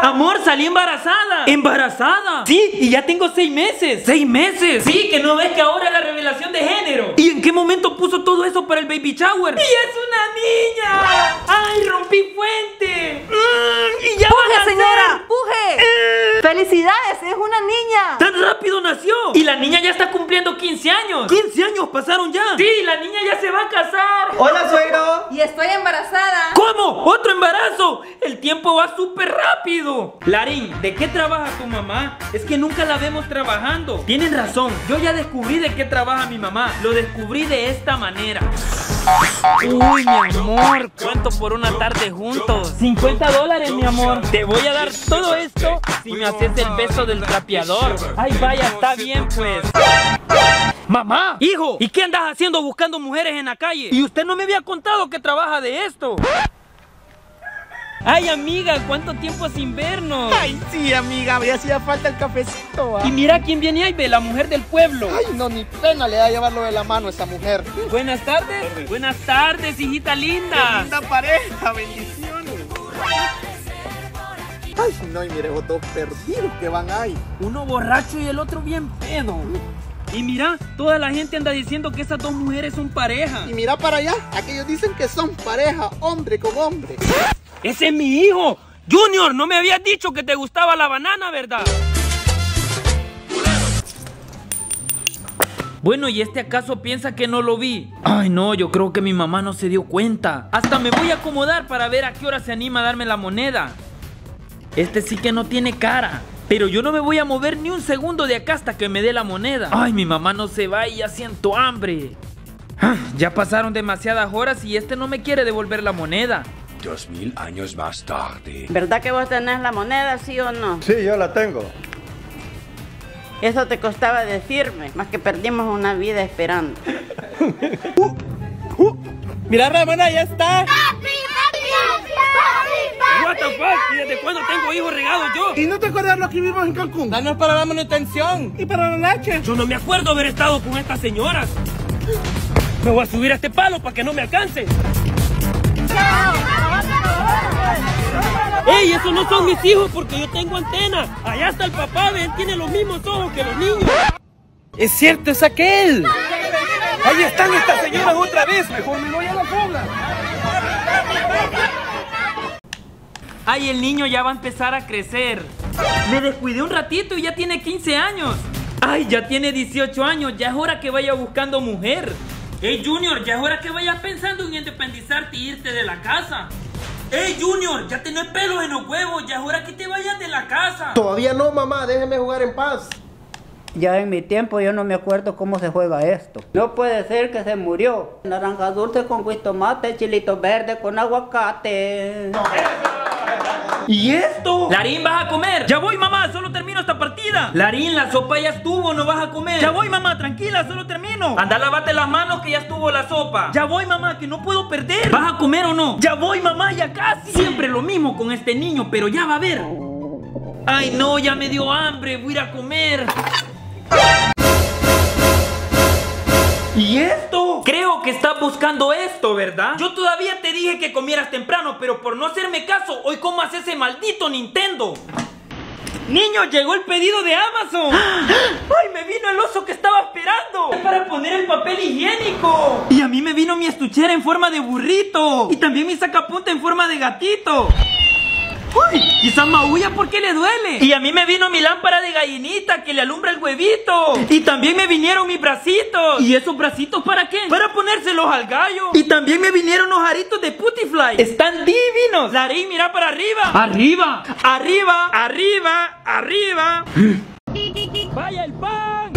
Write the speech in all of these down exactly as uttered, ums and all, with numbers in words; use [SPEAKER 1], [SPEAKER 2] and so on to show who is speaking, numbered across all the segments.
[SPEAKER 1] Amor, salí embarazada. ¿Embarazada? Sí, y ya tengo seis meses. ¿Seis meses? Sí, que no ves que ahora es la revelación de género. ¿Y en qué momento puso todo eso para el baby shower? ¡Y es una niña! ¡Ay, rompí fuente! Mm, ¡Y ya van a
[SPEAKER 2] ¡Puje, señora!
[SPEAKER 1] hacer!
[SPEAKER 2] ¡Puje!
[SPEAKER 1] Eh.
[SPEAKER 2] ¡Felicidades! ¡Es una niña!
[SPEAKER 1] ¡Tan rápido nació! Y la niña ya está cumpliendo quince años. ¿quince años pasaron ya? Sí, la niña ya se va a casar.
[SPEAKER 3] Hola, suegro.
[SPEAKER 2] Y estoy embarazada.
[SPEAKER 1] ¿Cómo? ¿Otro embarazo? El tiempo va súper rápido. Larín, ¿de qué trabaja tu mamá? Es que nunca la vemos trabajando. Tienen razón, yo ya descubrí de qué trabaja mi mamá. Lo descubrí de esta manera. Uy, mi amor, ¿cuánto por una tarde juntos? cincuenta dólares, mi amor. Te voy a dar todo esto si me haces el beso del trapeador. Ay, vaya, está bien, pues. Mamá, hijo, ¿y qué andas haciendo buscando mujeres en la calle? Y usted no me había contado que trabaja de esto. Ay, amiga, ¿cuánto tiempo sin vernos?
[SPEAKER 3] Ay, sí, amiga, me hacía falta el cafecito. ¿Ah?
[SPEAKER 1] Y mira quién viene ahí, ve, la mujer del pueblo.
[SPEAKER 3] Ay, no, ni pena le da llevarlo de la mano a esa mujer.
[SPEAKER 1] Buenas tardes. Buenas tardes, hijita linda.
[SPEAKER 3] Linda pareja, bendiciones. Ay, no, y mire, esos dos perdidos que van ahí.
[SPEAKER 1] Uno borracho y el otro bien pedo. Y mira, toda la gente anda diciendo que esas dos mujeres son pareja.
[SPEAKER 3] Y mira para allá, aquellos dicen que son pareja, hombre con hombre.
[SPEAKER 1] ¡Ese es mi hijo! Junior, no me habías dicho que te gustaba la banana, ¿verdad? Bueno, ¿y este acaso piensa que no lo vi? Ay, no, yo creo que mi mamá no se dio cuenta. Hasta me voy a acomodar para ver a qué hora se anima a darme la moneda. Este sí que no tiene cara. Pero yo no me voy a mover ni un segundo de acá hasta que me dé la moneda. Ay, mi mamá no se va y ya siento hambre. Ah, ya pasaron demasiadas horas y este no me quiere devolver la moneda.
[SPEAKER 4] Dos mil años más tarde.
[SPEAKER 5] ¿Verdad que vos tenés la moneda, sí o no?
[SPEAKER 6] Sí, yo la tengo.
[SPEAKER 5] Eso te costaba decirme, más que perdimos una vida esperando.
[SPEAKER 3] uh, uh, Mira, Ramona, ya está.
[SPEAKER 1] What the fuck? ¿Y desde cuándo tengo hijos regados yo?
[SPEAKER 3] ¿Y no te acuerdas lo que vivimos en Cancún? Danos para la manutención y para la leche.
[SPEAKER 1] Yo no me acuerdo haber estado con estas señoras. Me voy a subir a este palo para que no me alcance. ¡Ey! Esos no son mis hijos porque yo tengo antena. Allá está el papá, ven, tiene los mismos ojos que los niños.
[SPEAKER 3] Es cierto, es aquel. Ahí están estas señoras otra vez. Mejor me voy a la cobra.
[SPEAKER 1] Ay, el niño ya va a empezar a crecer. Me descuidé un ratito y ya tiene quince años. Ay, ya tiene dieciocho años. Ya es hora que vaya buscando mujer. Ey, Junior, ya es hora que vayas pensando en independizarte y irte de la casa. Ey, Junior, ya tenés pelos en los huevos. Ya es hora que te vayas de la casa.
[SPEAKER 6] Todavía no, mamá, déjeme jugar en paz.
[SPEAKER 5] Ya en mi tiempo yo no me acuerdo cómo se juega esto. No puede ser que se murió. Naranja dulce con tomate, chilito verde con aguacate.
[SPEAKER 1] ¿Y esto? Larín, ¿vas a comer? Ya voy, mamá, solo termino esta partida. Larín, la sopa ya estuvo, no vas a comer. Ya voy, mamá, tranquila, solo termino. Anda, lávate las manos que ya estuvo la sopa. Ya voy, mamá, que no puedo perder. ¿Vas a comer o no? Ya voy, mamá, ya casi. Siempre lo mismo con este niño, pero ya va a ver. Ay, no, ya me dio hambre, voy a ir a comer. ¿Y esto? Creo que estás buscando esto, ¿verdad? Yo todavía te dije que comieras temprano, pero por no hacerme caso, hoy comas ese maldito Nintendo. Niño, llegó el pedido de Amazon. ¡Ay, me vino el oso que estaba esperando! Es para poner el papel higiénico. Y a mí me vino mi estuchera en forma de burrito. Y también mi sacapunta en forma de gatito. ¡Uy! Quizás maulla porque le duele. Y a mí me vino mi lámpara de gallinita que le alumbra el huevito. Y también me vinieron mis bracitos. ¿Y esos bracitos para qué? Para ponérselos al gallo. Y también me vinieron los aritos de Putifly. Están divinos. Larín, mira para arriba. Arriba, arriba, arriba, arriba. ¡Vaya el pan!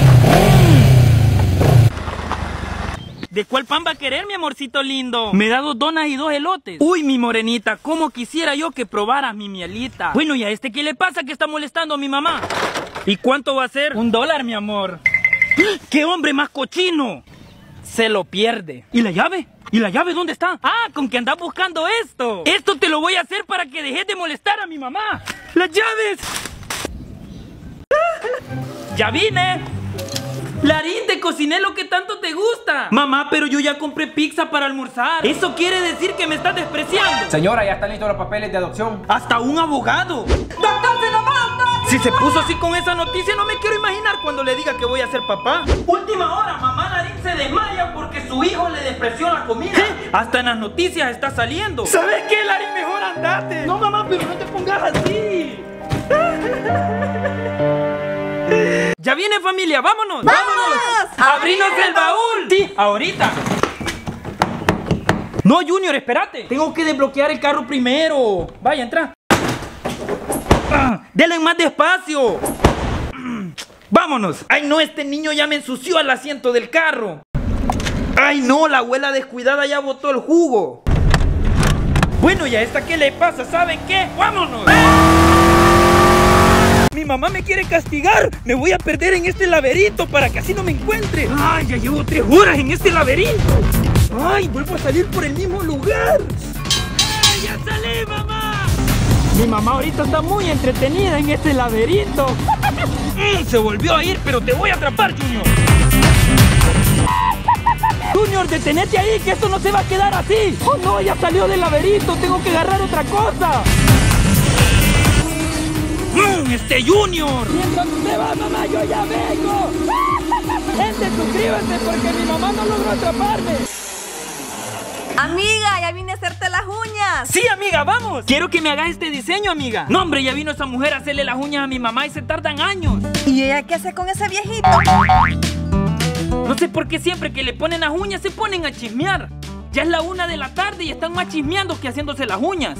[SPEAKER 1] ¿De cuál pan va a querer, mi amorcito lindo? Me da dos donas y dos elotes. Uy, mi morenita, cómo quisiera yo que probaras mi mielita. Bueno, ¿y a este qué le pasa que está molestando a mi mamá? ¿Y cuánto va a ser? Un dólar, mi amor. ¡Qué hombre más cochino! Se lo pierde. ¿Y la llave? ¿Y la llave dónde está? Ah, con que andas buscando esto. Esto te lo voy a hacer para que dejes de molestar a mi mamá. ¡Las llaves! ¡Ya vine! Larín, te cociné lo que tanto te gusta. Mamá, pero yo ya compré pizza para almorzar. Eso quiere decir que me estás despreciando.
[SPEAKER 3] Señora, ya están listos los papeles de adopción.
[SPEAKER 1] Hasta un abogado.
[SPEAKER 2] ¡Doctor, se nos va, doctor!
[SPEAKER 1] Si se puso así con esa noticia, no me quiero imaginar cuando le diga que voy a ser papá. Última hora, mamá Larín se desmaya porque su hijo le despreció la comida. ¿Eh? Hasta en las noticias está saliendo. ¿Sabes qué, Larín? Mejor andate. No, mamá, pero no te pongas así. Ya viene, familia, vámonos.
[SPEAKER 2] ¡Vámonos!
[SPEAKER 1] ¡Abrinos el baúl! Sí, ahorita. No, Junior, espérate. Tengo que desbloquear el carro primero. Vaya, entra. Ah, denle más despacio. Vámonos. Ay, no, este niño ya me ensució el asiento del carro. Ay, no, la abuela descuidada ya botó el jugo. Bueno, ¿y a esta qué le pasa? ¿Saben qué? ¡Vámonos! Mi mamá me quiere castigar. Me voy a perder en este laberinto para que así no me encuentre. Ay, ya llevo tres horas en este laberinto. Ay, vuelvo a salir por el mismo lugar. Ay, ya salí, mamá. Mi mamá ahorita está muy entretenida en este laberinto. mm, se volvió a ir, pero te voy a atrapar, Junior. Junior, detenete ahí, que esto no se va a quedar así. Oh no, ya salió del laberinto. Tengo que agarrar otra cosa. Mm, este Junior. Mientras usted va, mamá, yo ya vengo. Gente, suscríbanse porque mi mamá no logró atraparme.
[SPEAKER 2] Amiga, ya vine a hacerte las uñas.
[SPEAKER 1] Sí, amiga, vamos. Quiero que me hagas este diseño, amiga. No, hombre, ya vino esa mujer a hacerle las uñas a mi mamá y se tardan años.
[SPEAKER 2] ¿Y ella qué hace con ese viejito?
[SPEAKER 1] No sé por qué siempre que le ponen las uñas se ponen a chismear. Ya es la una de la tarde y están más chismeando que haciéndose las uñas.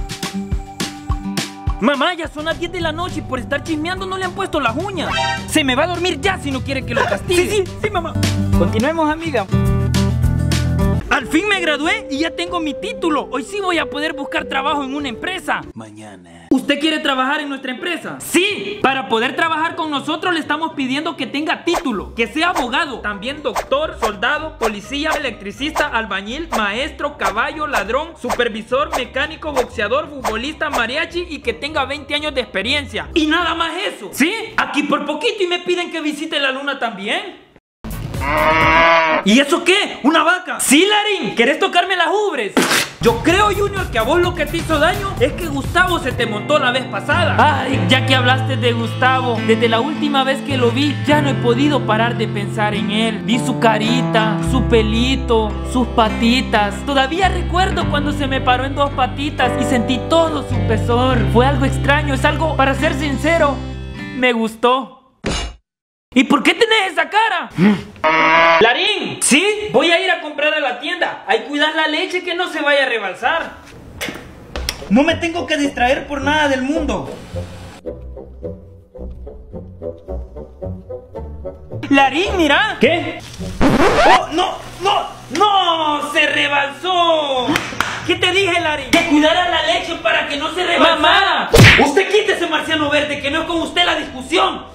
[SPEAKER 1] Mamá, ya son las diez de la noche y por estar chismeando no le han puesto las uñas. Se me va a dormir ya si no quiere que lo castigue. Sí, sí, sí, mamá. Continuemos, amiga. Al fin me gradué y ya tengo mi título. Hoy sí voy a poder buscar trabajo en una empresa. Mañana. ¿Usted quiere trabajar en nuestra empresa? Sí. Para poder trabajar con nosotros le estamos pidiendo que tenga título, que sea abogado, también doctor, soldado, policía, electricista, albañil, maestro, caballo, ladrón, supervisor, mecánico, boxeador, futbolista, mariachi y que tenga veinte años de experiencia. Y nada más eso. ¿Sí? Aquí por poquito y me piden que visite la luna también. ¿Y eso qué? ¿Una vaca? Sí, Larín, ¿querés tocarme las ubres? Yo creo, Junior, que a vos lo que te hizo daño es que Gustavo se te montó la vez pasada. Ay, ya que hablaste de Gustavo, desde la última vez que lo vi, ya no he podido parar de pensar en él. Vi su carita, su pelito, sus patitas. Todavía recuerdo cuando se me paró en dos patitas y sentí todo su pesor. Fue algo extraño, es algo, para ser sincero, me gustó. ¿Y por qué tenés esa cara? Larín, ¿sí? Voy a ir a comprar a la tienda. Hay que cuidar la leche que no se vaya a rebalsar. No me tengo que distraer por nada del mundo. Larín, mira. ¿Qué? ¡Oh, no! ¡No! ¡No! ¡Se rebalsó! ¿Qué te dije, Larín? Que cuidara la leche para que no se rebalsara. ¡Mamá! Usted quite ese marciano verde, que no es con usted la discusión.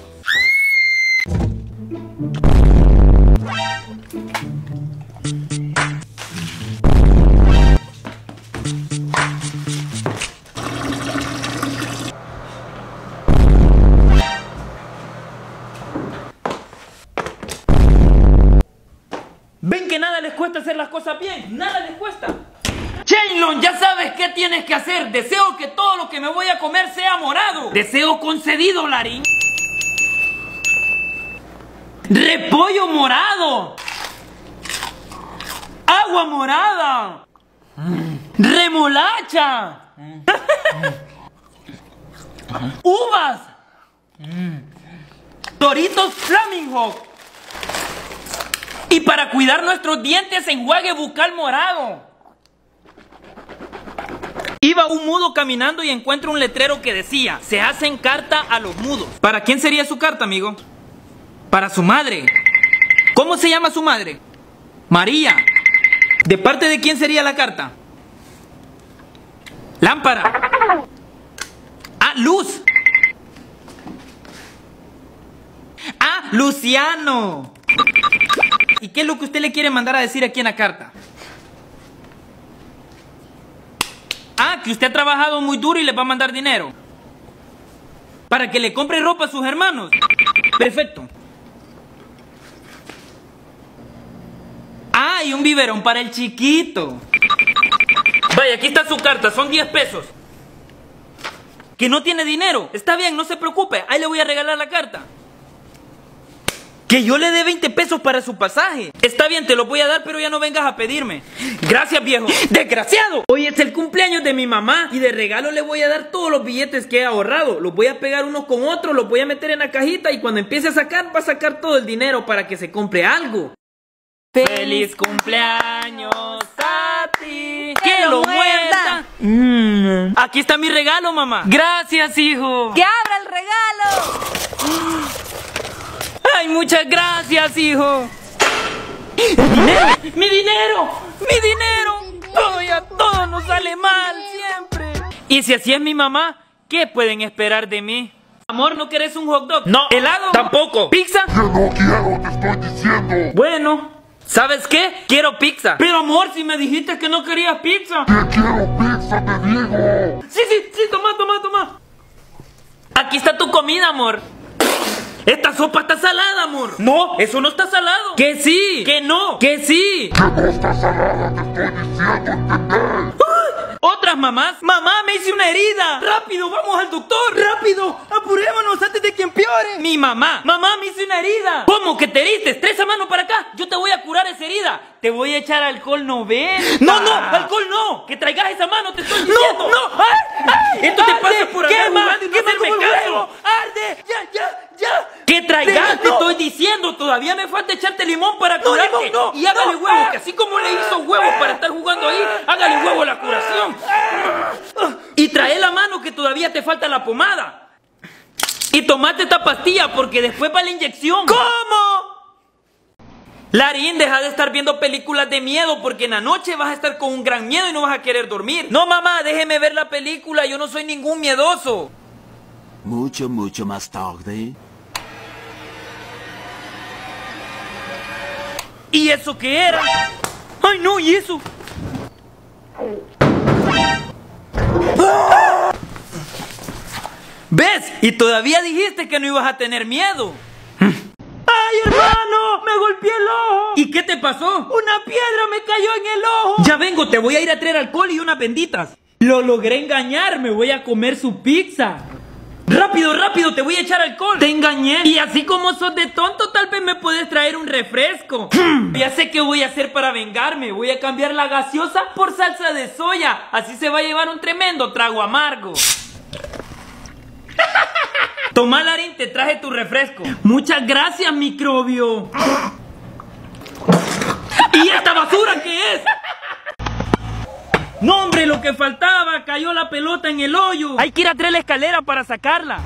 [SPEAKER 1] ¿Ven que nada les cuesta hacer las cosas bien? Nada les cuesta. Shenlong, ya sabes qué tienes que hacer. Deseo que todo lo que me voy a comer sea morado. Deseo concedido, Larín. Repollo morado. Agua morada. Remolacha. Uvas. Doritos Flaming Hawk. Y para cuidar nuestros dientes, enjuague bucal morado. Iba un mudo caminando y encuentra un letrero que decía: se hacen carta a los mudos. ¿Para quién sería su carta, amigo? Para su madre. ¿Cómo se llama su madre? María. ¿De parte de quién sería la carta? Lámpara. Ah, Luz. Ah, Luciano. ¿Y qué es lo que usted le quiere mandar a decir aquí en la carta? Ah, que usted ha trabajado muy duro y le va a mandar dinero para que le compre ropa a sus hermanos. Perfecto. Ah, y un biberón para el chiquito. Vaya, aquí está su carta, son diez pesos. ¿Que no tiene dinero? Está bien, no se preocupe, ahí le voy a regalar la carta. Que yo le dé veinte pesos para su pasaje. Está bien, te lo voy a dar, pero ya no vengas a pedirme. Gracias, viejo. ¡Desgraciado! Hoy es el cumpleaños de mi mamá y de regalo le voy a dar todos los billetes que he ahorrado. Los voy a pegar unos con otros, los voy a meter en la cajita y cuando empiece a sacar, va a sacar todo el dinero para que se compre algo. ¡Feliz cumpleaños a ti! ¡Que lo muerda! Mm. Aquí está mi regalo, mamá. Gracias, hijo.
[SPEAKER 2] ¡Que abra el regalo!
[SPEAKER 1] ¡Ay, muchas gracias, hijo! ¡Mi dinero! ¡Mi dinero! ¡Mi dinero! Todo y a todo nos sale mal siempre. Y si así es mi mamá, ¿qué pueden esperar de mí? Amor, ¿no querés un hot dog? No. ¿Helado? Tampoco. ¿Pizza?
[SPEAKER 7] Que no quiero, te estoy diciendo.
[SPEAKER 1] Bueno, ¿sabes qué? Quiero pizza. Pero amor, si me dijiste que no querías pizza.
[SPEAKER 7] Que quiero pizza, te digo.
[SPEAKER 1] Sí, sí, sí, toma, toma, toma. Aquí está tu comida, amor. Esta sopa está salada, amor. No, eso no está salado. Que sí, que no, que sí.
[SPEAKER 7] Que no está salada, te estoy diciendo, ¿entendés?
[SPEAKER 1] Otras mamás. Mamá, me hice una herida. Rápido, vamos al doctor. Rápido, apurémonos antes de que empeore. Mi mamá. Mamá, me hice una herida. ¿Cómo que te heriste? Tres manos para acá. Yo te voy a curar esa herida. Te voy a echar alcohol noventa. No, no, alcohol no. Que traigas esa mano, te estoy diciendo. No, no. ¡Ay, ay! Esto te pasa por andar jugando y no hacerme caso. ¡Arde! ¡Ya, ya, ya! Que traigas, te estoy diciendo. Todavía me falta echarte limón para curarte. No, limón, no, y hágale no, huevo, que así como le hizo huevos para estar jugando ahí, hágale huevo a la curación. Y trae la mano que todavía te falta la pomada. Y tomate esta pastilla porque después va la inyección. ¿Cómo? Larín, deja de estar viendo películas de miedo porque en la noche vas a estar con un gran miedo y no vas a querer dormir. No, mamá, déjeme ver la película, yo no soy ningún miedoso.
[SPEAKER 8] Mucho, mucho más tarde.
[SPEAKER 1] ¿Y eso qué era? ¡Ay, no! ¿Y eso? ¿Ves? Y todavía dijiste que no ibas a tener miedo. ¡Ay, hermano! ¡Me golpeé el ojo! ¿Y qué te pasó? ¡Una piedra me cayó en el ojo! Ya vengo, te voy a ir a traer alcohol y unas benditas. Lo logré engañar, me voy a comer su pizza. ¡Rápido, rápido! ¡Te voy a echar alcohol! ¡Te engañé! Y así como sos de tonto, tal vez me puedes traer un refresco. Ya sé qué voy a hacer para vengarme. Voy a cambiar la gaseosa por salsa de soya. Así se va a llevar un tremendo trago amargo. Toma, Larín, te traje tu refresco. Muchas gracias, microbio. ¿Y esta basura qué es? No, hombre, lo que faltaba. Cayó la pelota en el hoyo. Hay que ir a traer la escalera para sacarla.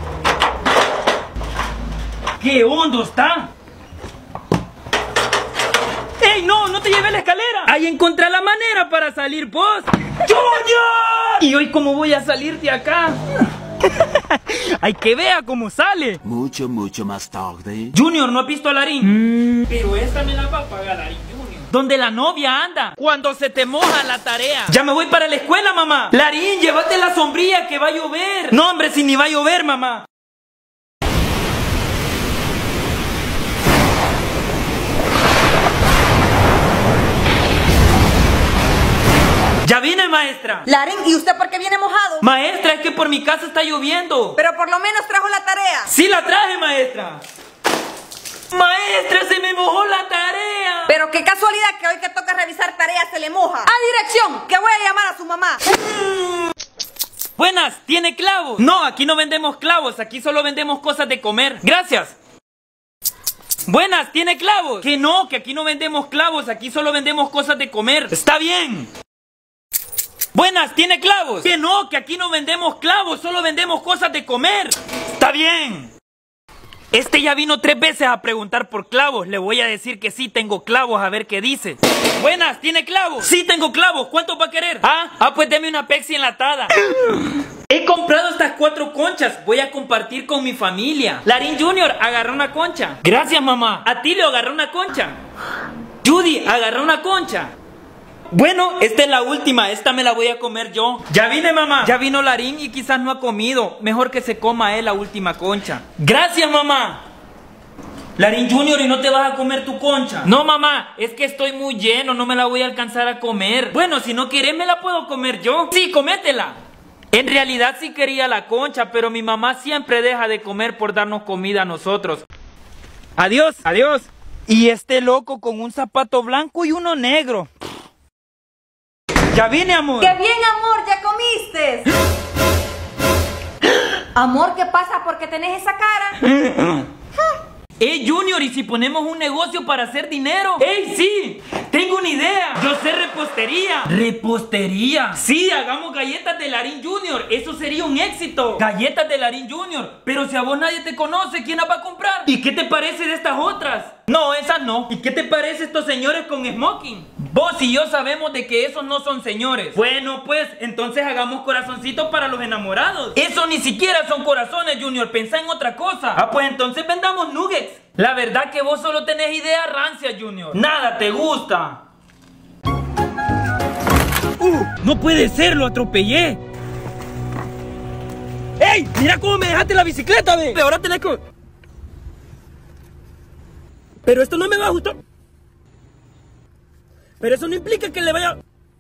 [SPEAKER 1] ¡Qué hondo está! ¡Ey, no! ¡No te lleves la escalera! Ahí encontré la manera para salir vos. ¡Junior! ¿Y hoy cómo voy a salir de acá? Hay que vea cómo sale.
[SPEAKER 8] Mucho, mucho más tarde.
[SPEAKER 1] Junior, ¿no has visto a Larín? Mm. Pero esta me la va a pagar Larín Junior. ¿Dónde la novia anda? Cuando se te moja la tarea. Ya me voy para la escuela, mamá. Larín, llévate la sombrilla que va a llover. No, hombre, si ni va a llover, mamá. ¡Ya vine, maestra!
[SPEAKER 2] Larín, ¿y usted por qué viene mojado?
[SPEAKER 1] Maestra, es que por mi casa está lloviendo.
[SPEAKER 2] Pero por lo menos trajo la tarea.
[SPEAKER 1] ¡Sí la traje, maestra! ¡Maestra, se me mojó la tarea!
[SPEAKER 2] Pero qué casualidad que hoy que toca revisar tareas se le moja. ¡A dirección! Que voy a llamar a su mamá.
[SPEAKER 1] Buenas, ¿tiene clavos? No, aquí no vendemos clavos, aquí solo vendemos cosas de comer. Gracias. Buenas, ¿tiene clavos? Que no, que aquí no vendemos clavos, aquí solo vendemos cosas de comer. Está bien. Buenas, ¿tiene clavos? Que no, que aquí no vendemos clavos, solo vendemos cosas de comer. Está bien. Este ya vino tres veces a preguntar por clavos. Le voy a decir que sí tengo clavos, a ver qué dice. Buenas, ¿tiene clavos? Sí tengo clavos, ¿cuánto va a querer? Ah, ah, pues deme una Pepsi enlatada. He comprado estas cuatro conchas, voy a compartir con mi familia. Larín Junior, agarra una concha. Gracias, mamá. Atilio, agarra una concha. Judy, agarra una concha. Bueno, esta es la última, esta me la voy a comer yo. Ya vine, mamá. Ya vino Larín y quizás no ha comido. Mejor que se coma él la última concha. Gracias, mamá. Larín Junior, ¿y no te vas a comer tu concha? No, mamá, es que estoy muy lleno, no me la voy a alcanzar a comer. Bueno, si no quieres me la puedo comer yo. Sí, cométela. En realidad sí quería la concha, pero mi mamá siempre deja de comer por darnos comida a nosotros. Adiós, adiós. Y este loco con un zapato blanco y uno negro. Ya vine, amor.
[SPEAKER 2] ¡Qué bien, amor! ¿Ya comiste? Amor, ¿qué pasa? ¿Por qué tenés esa cara?
[SPEAKER 1] ¡Ey, Junior! ¿Y si ponemos un negocio para hacer dinero? ¡Ey, sí! ¡Tengo una idea! Yo sé repostería. ¿Repostería? Sí, hagamos galletas de Larín Junior. Eso sería un éxito. Galletas de Larín Junior. Pero si a vos nadie te conoce, ¿quién las va a comprar? ¿Y qué te parece de estas otras? No, esas no. ¿Y qué te parece estos señores con smoking? Vos y yo sabemos de que esos no son señores. Bueno, pues, entonces hagamos corazoncitos para los enamorados. Eso ni siquiera son corazones, Junior. Pensá en otra cosa. Ah, pues entonces vendamos nuggets. La verdad que vos solo tenés ideas rancias, Junior. Nada te gusta. Uh, no puede ser, lo atropellé. ¡Ey! Mira cómo me dejaste la bicicleta, ve. Ahora tenés que... Pero esto no me va a gustar. Pero eso no implica que le vaya...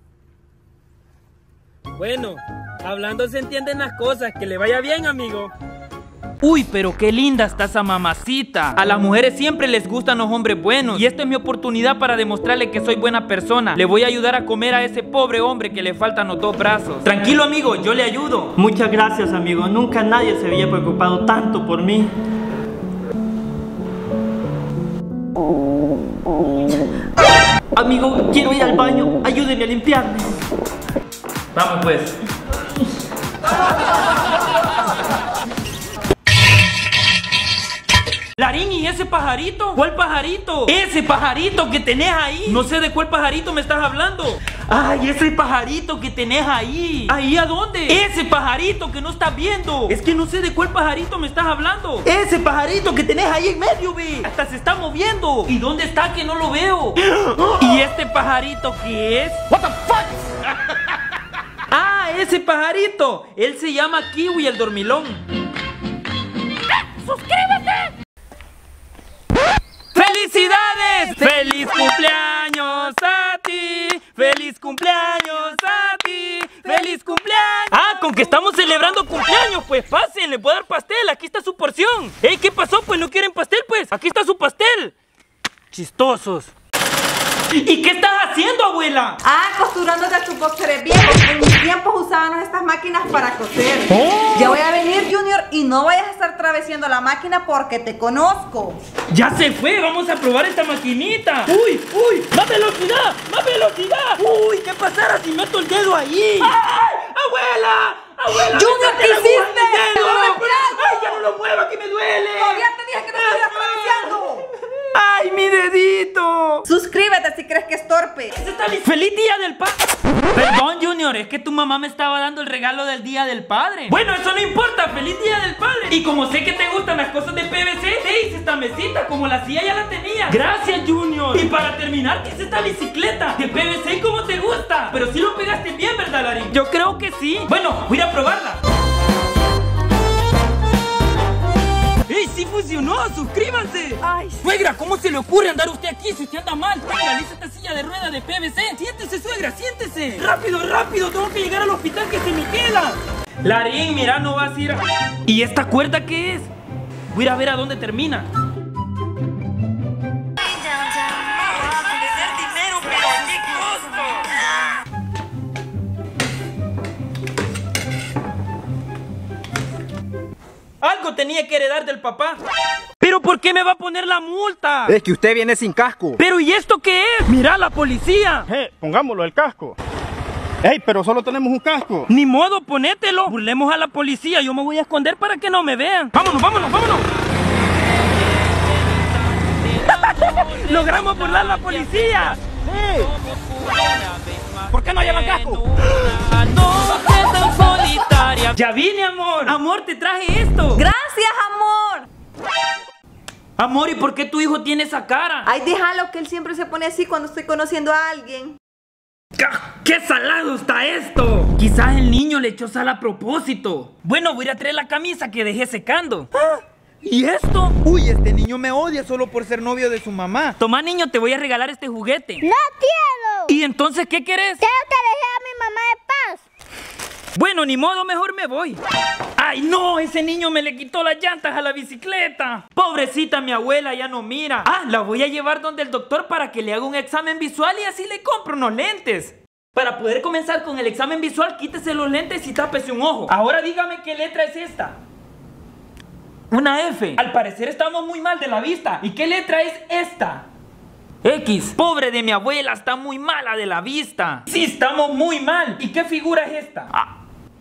[SPEAKER 1] Bueno, hablando se entienden las cosas. Que le vaya bien, amigo. Uy, pero qué linda está esa mamacita. A las mujeres siempre les gustan los hombres buenos. Y esta es mi oportunidad para demostrarle que soy buena persona. Le voy a ayudar a comer a ese pobre hombre que le faltan los dos brazos. Tranquilo, amigo, yo le ayudo.
[SPEAKER 9] Muchas gracias, amigo. Nunca nadie se había preocupado tanto por mí. Amigo, quiero ir al baño. Ayúdeme a limpiarme.
[SPEAKER 1] Vamos pues. Larín, ¿y ese pajarito? ¿Cuál pajarito? Ese pajarito que tenés ahí. No sé de cuál pajarito me estás hablando. Ay, ese pajarito que tenés ahí. ¿Ahí a dónde? Ese pajarito que no estás viendo. Es que no sé de cuál pajarito me estás hablando. Ese pajarito que tenés ahí en medio, ve. Hasta se está moviendo. ¿Y dónde está que no lo veo? ¿Y este pajarito qué es? What the fuck? Ah, ese pajarito. Él se llama Kiwi el dormilón. ¡Suscríbete! ¡Felicidades! ¡Feliz cumpleaños a ti! ¡Feliz cumpleaños a ti! ¡Feliz cumpleaños! Ah, con que estamos celebrando cumpleaños, pues pasen, les voy a dar pastel, aquí está su porción. Ey, ¿qué pasó? Pues no quieren pastel, pues aquí está su pastel. Chistosos. ¿Y qué estás haciendo, abuela?
[SPEAKER 2] Ah, costurándote tus boxers viejos. En mis tiempos usábamos estas máquinas para coser.
[SPEAKER 1] Oh.
[SPEAKER 2] Ya voy a venir, Junior, y no vayas a estar travesando la máquina porque te conozco.
[SPEAKER 1] Ya se fue, vamos a probar esta maquinita. Uy, uy, más velocidad, más velocidad. Uy, ¿qué pasará si meto el dedo ahí? ¡Ay, abuela! ¡Abuela!
[SPEAKER 2] Junior, ¿qué hiciste?
[SPEAKER 1] ¡Ay, ya no lo muevo, aquí me duele!
[SPEAKER 2] Todavía te dije que no estuvieras traveseando.
[SPEAKER 1] ¡Ay, mi dedito!
[SPEAKER 2] Suscríbete si crees que es torpe.
[SPEAKER 1] ¡Feliz Día del Padre! Perdón, Junior, es que tu mamá me estaba dando el regalo del Día del Padre. Bueno, eso no importa, ¡feliz Día del Padre! Y como sé que te gustan las cosas de P V C, te hice esta mesita, como la silla ya la tenía. Gracias, Junior. Y para terminar, ¿qué es esta bicicleta? De P V C, ¿cómo te gusta? Pero sí lo pegaste bien, ¿verdad, Larín? Yo creo que sí. Bueno, voy a ir a probarla. ¡Ey, sí funcionó! ¡Suscríbanse!
[SPEAKER 2] Ay,
[SPEAKER 1] Suegra, ¿cómo se le ocurre andar usted aquí si usted anda mal? Realiza esta silla de rueda de P V C. Siéntese, suegra, siéntese. Rápido, rápido, tengo que llegar al hospital que se me queda. Larín, mira, no vas a ir a... ¿Y esta cuerda qué es? Voy a ir a ver a dónde termina. Algo tenía que heredar del papá. ¿Pero por qué me va a poner la multa?
[SPEAKER 6] Es que usted viene sin casco.
[SPEAKER 1] ¿Pero y esto qué es? ¡Mira la policía!
[SPEAKER 6] Eh, pongámoslo el casco. Ey, pero solo tenemos un casco.
[SPEAKER 1] Ni modo, ponételo. Burlemos a la policía, yo me voy a esconder para que no me vean. ¡Vámonos, vámonos, vámonos! ¡Logramos burlar a la policía!
[SPEAKER 6] Sí.
[SPEAKER 1] ¿Por qué no llevan casco? Ya vine, amor. Amor, te traje esto.
[SPEAKER 2] gracias, amor.
[SPEAKER 1] Amor, ¿y por qué tu hijo tiene esa cara?
[SPEAKER 2] Ay, déjalo, que él siempre se pone así cuando estoy conociendo a alguien.
[SPEAKER 1] ¡Qué salado está esto! Quizás el niño le echó sal a propósito. Bueno, voy a ir a traer la camisa que dejé secando.
[SPEAKER 2] Ah,
[SPEAKER 1] ¿Y esto?
[SPEAKER 10] Uy, este niño me odia solo por ser novio de su mamá.
[SPEAKER 1] Toma, niño, te voy a regalar este juguete.
[SPEAKER 11] ¡No quiero!
[SPEAKER 1] ¿Y entonces qué querés?
[SPEAKER 11] Quiero que deje a mi mamá de paz.
[SPEAKER 1] Bueno, ni modo, mejor me voy. ¡Ay, no! Ese niño me le quitó las llantas a la bicicleta. Pobrecita, mi abuela ya no mira. Ah, la voy a llevar donde el doctor para que le haga un examen visual y así le compro unos lentes. Para poder comenzar con el examen visual, quítese los lentes y tápese un ojo. Ahora dígame qué letra es esta. Una F. Al parecer estamos muy mal de la vista. ¿Y qué letra es esta? X. Pobre de mi abuela, está muy mala de la vista. Sí, estamos muy mal. ¿Y qué figura es esta? Ah.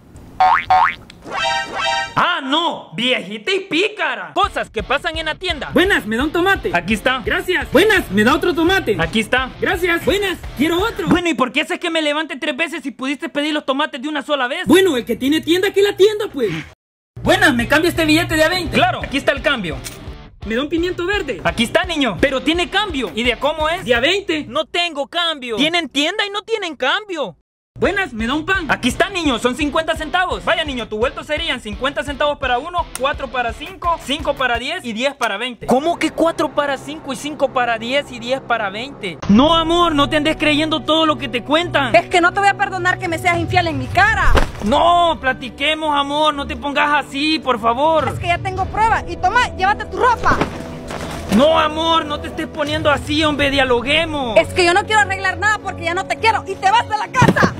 [SPEAKER 1] Ah, no, viejita y pícara. Cosas que pasan en la tienda. Buenas, me da un tomate. Aquí está. Gracias. Buenas, me da otro tomate. Aquí está. Gracias. Buenas, quiero otro. Bueno, ¿y por qué haces que me levante tres veces si pudiste pedir los tomates de una sola vez? Bueno, el que tiene tienda, que la tienda, pues. Buenas, ¿me cambia este billete de a veinte? Claro, aquí está el cambio. ¿Me da un pimiento verde? Aquí está, niño. Pero tiene cambio. ¿Y de a cómo es? De a veinte. No tengo cambio. Tienen tienda y no tienen cambio. Buenas, ¿me da un pan? Aquí está, niño, son cincuenta centavos. Vaya, niño, tu vuelto serían cincuenta centavos para uno, cuatro para cinco, cinco para diez y diez para veinte. ¿Cómo que cuatro para cinco y cinco para diez y diez para veinte? No, amor, no te andes creyendo todo lo que te cuentan.
[SPEAKER 2] Es que no te voy a perdonar que me seas infiel en mi cara.
[SPEAKER 1] No, platiquemos, amor, no te pongas así, por favor.
[SPEAKER 2] Es que ya tengo pruebas. Y toma, llévate tu ropa.
[SPEAKER 1] No, amor, no te estés poniendo así, hombre, dialoguemos.
[SPEAKER 2] Es que yo no quiero arreglar nada porque ya no te quiero y te vas de la casa.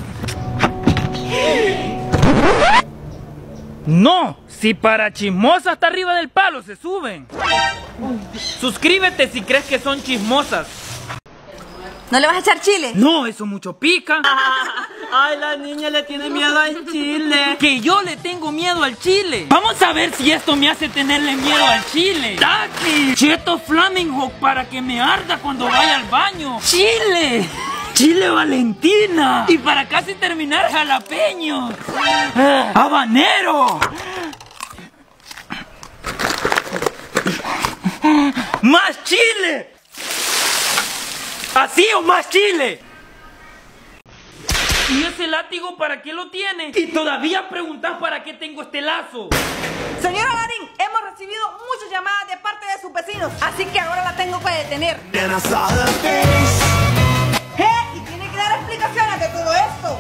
[SPEAKER 1] No, si para chismosas hasta arriba del palo se suben. Suscríbete si crees que son chismosas.
[SPEAKER 2] ¿No le vas a echar chile?
[SPEAKER 1] No, eso mucho pica.
[SPEAKER 9] Ay, la niña le tiene miedo al chile.
[SPEAKER 1] Que yo le tengo miedo al chile. Vamos a ver si esto me hace tenerle miedo al chile. ¡Taki! Cheto Flamingo para que me arda cuando vaya al baño. ¡Chile! ¡Chile Valentina! Y para casi terminar, jalapeño. Ah, ¡habanero! ¡Más chile! ¿Así o más chile? ¿Y ese látigo para qué lo tiene? Y todavía preguntas para qué tengo este lazo.
[SPEAKER 2] Señora Larín, hemos recibido muchas llamadas de parte de sus vecinos, así que ahora la tengo que detener. ¿Qué? Y tiene que dar explicaciones de todo esto.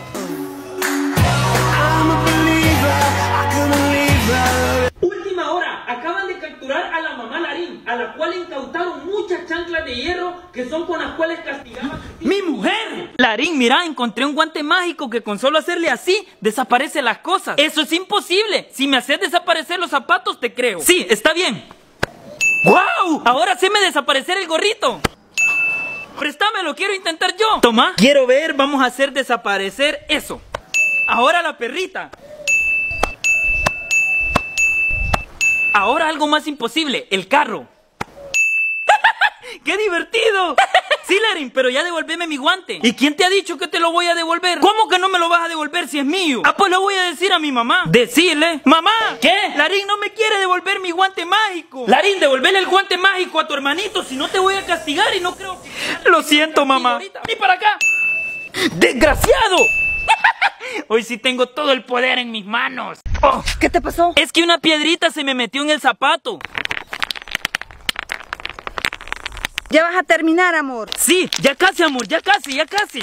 [SPEAKER 1] Última hora, acaban de capturar a la mamá Larín, a la cual incautaron muchas chanclas de hierro que son con las cuales castigaban. ¡Mi mujer! Larín, mira, encontré un guante mágico que con solo hacerle así, desaparecen las cosas. Eso es imposible. Si me haces desaparecer los zapatos, te creo. Sí, está bien. ¡Wow! Ahora sí me desaparecer el gorrito. Préstamelo, quiero intentar yo. Toma, quiero ver, vamos a hacer desaparecer eso. Ahora la perrita. Ahora algo más imposible, el carro. ¡Qué divertido! Sí, Larín, pero ya devolveme mi guante. ¿Y quién te ha dicho que te lo voy a devolver? ¿Cómo que no me lo vas a devolver si es mío? Ah, pues lo voy a decir a mi mamá. Decirle, mamá, ¿qué? Larín no me quiere devolver mi guante mágico. Larín, devolverle el guante mágico a tu hermanito, si no te voy a castigar y no creo que... Lo siento, mamá. ¡Ni para acá! ¡Desgraciado! Hoy sí tengo todo el poder en mis manos. Oh,
[SPEAKER 2] ¿qué te pasó?
[SPEAKER 1] Es que una piedrita se me metió en el zapato.
[SPEAKER 2] Ya vas a terminar, amor.
[SPEAKER 1] Sí, ya casi, amor, ya casi, ya casi.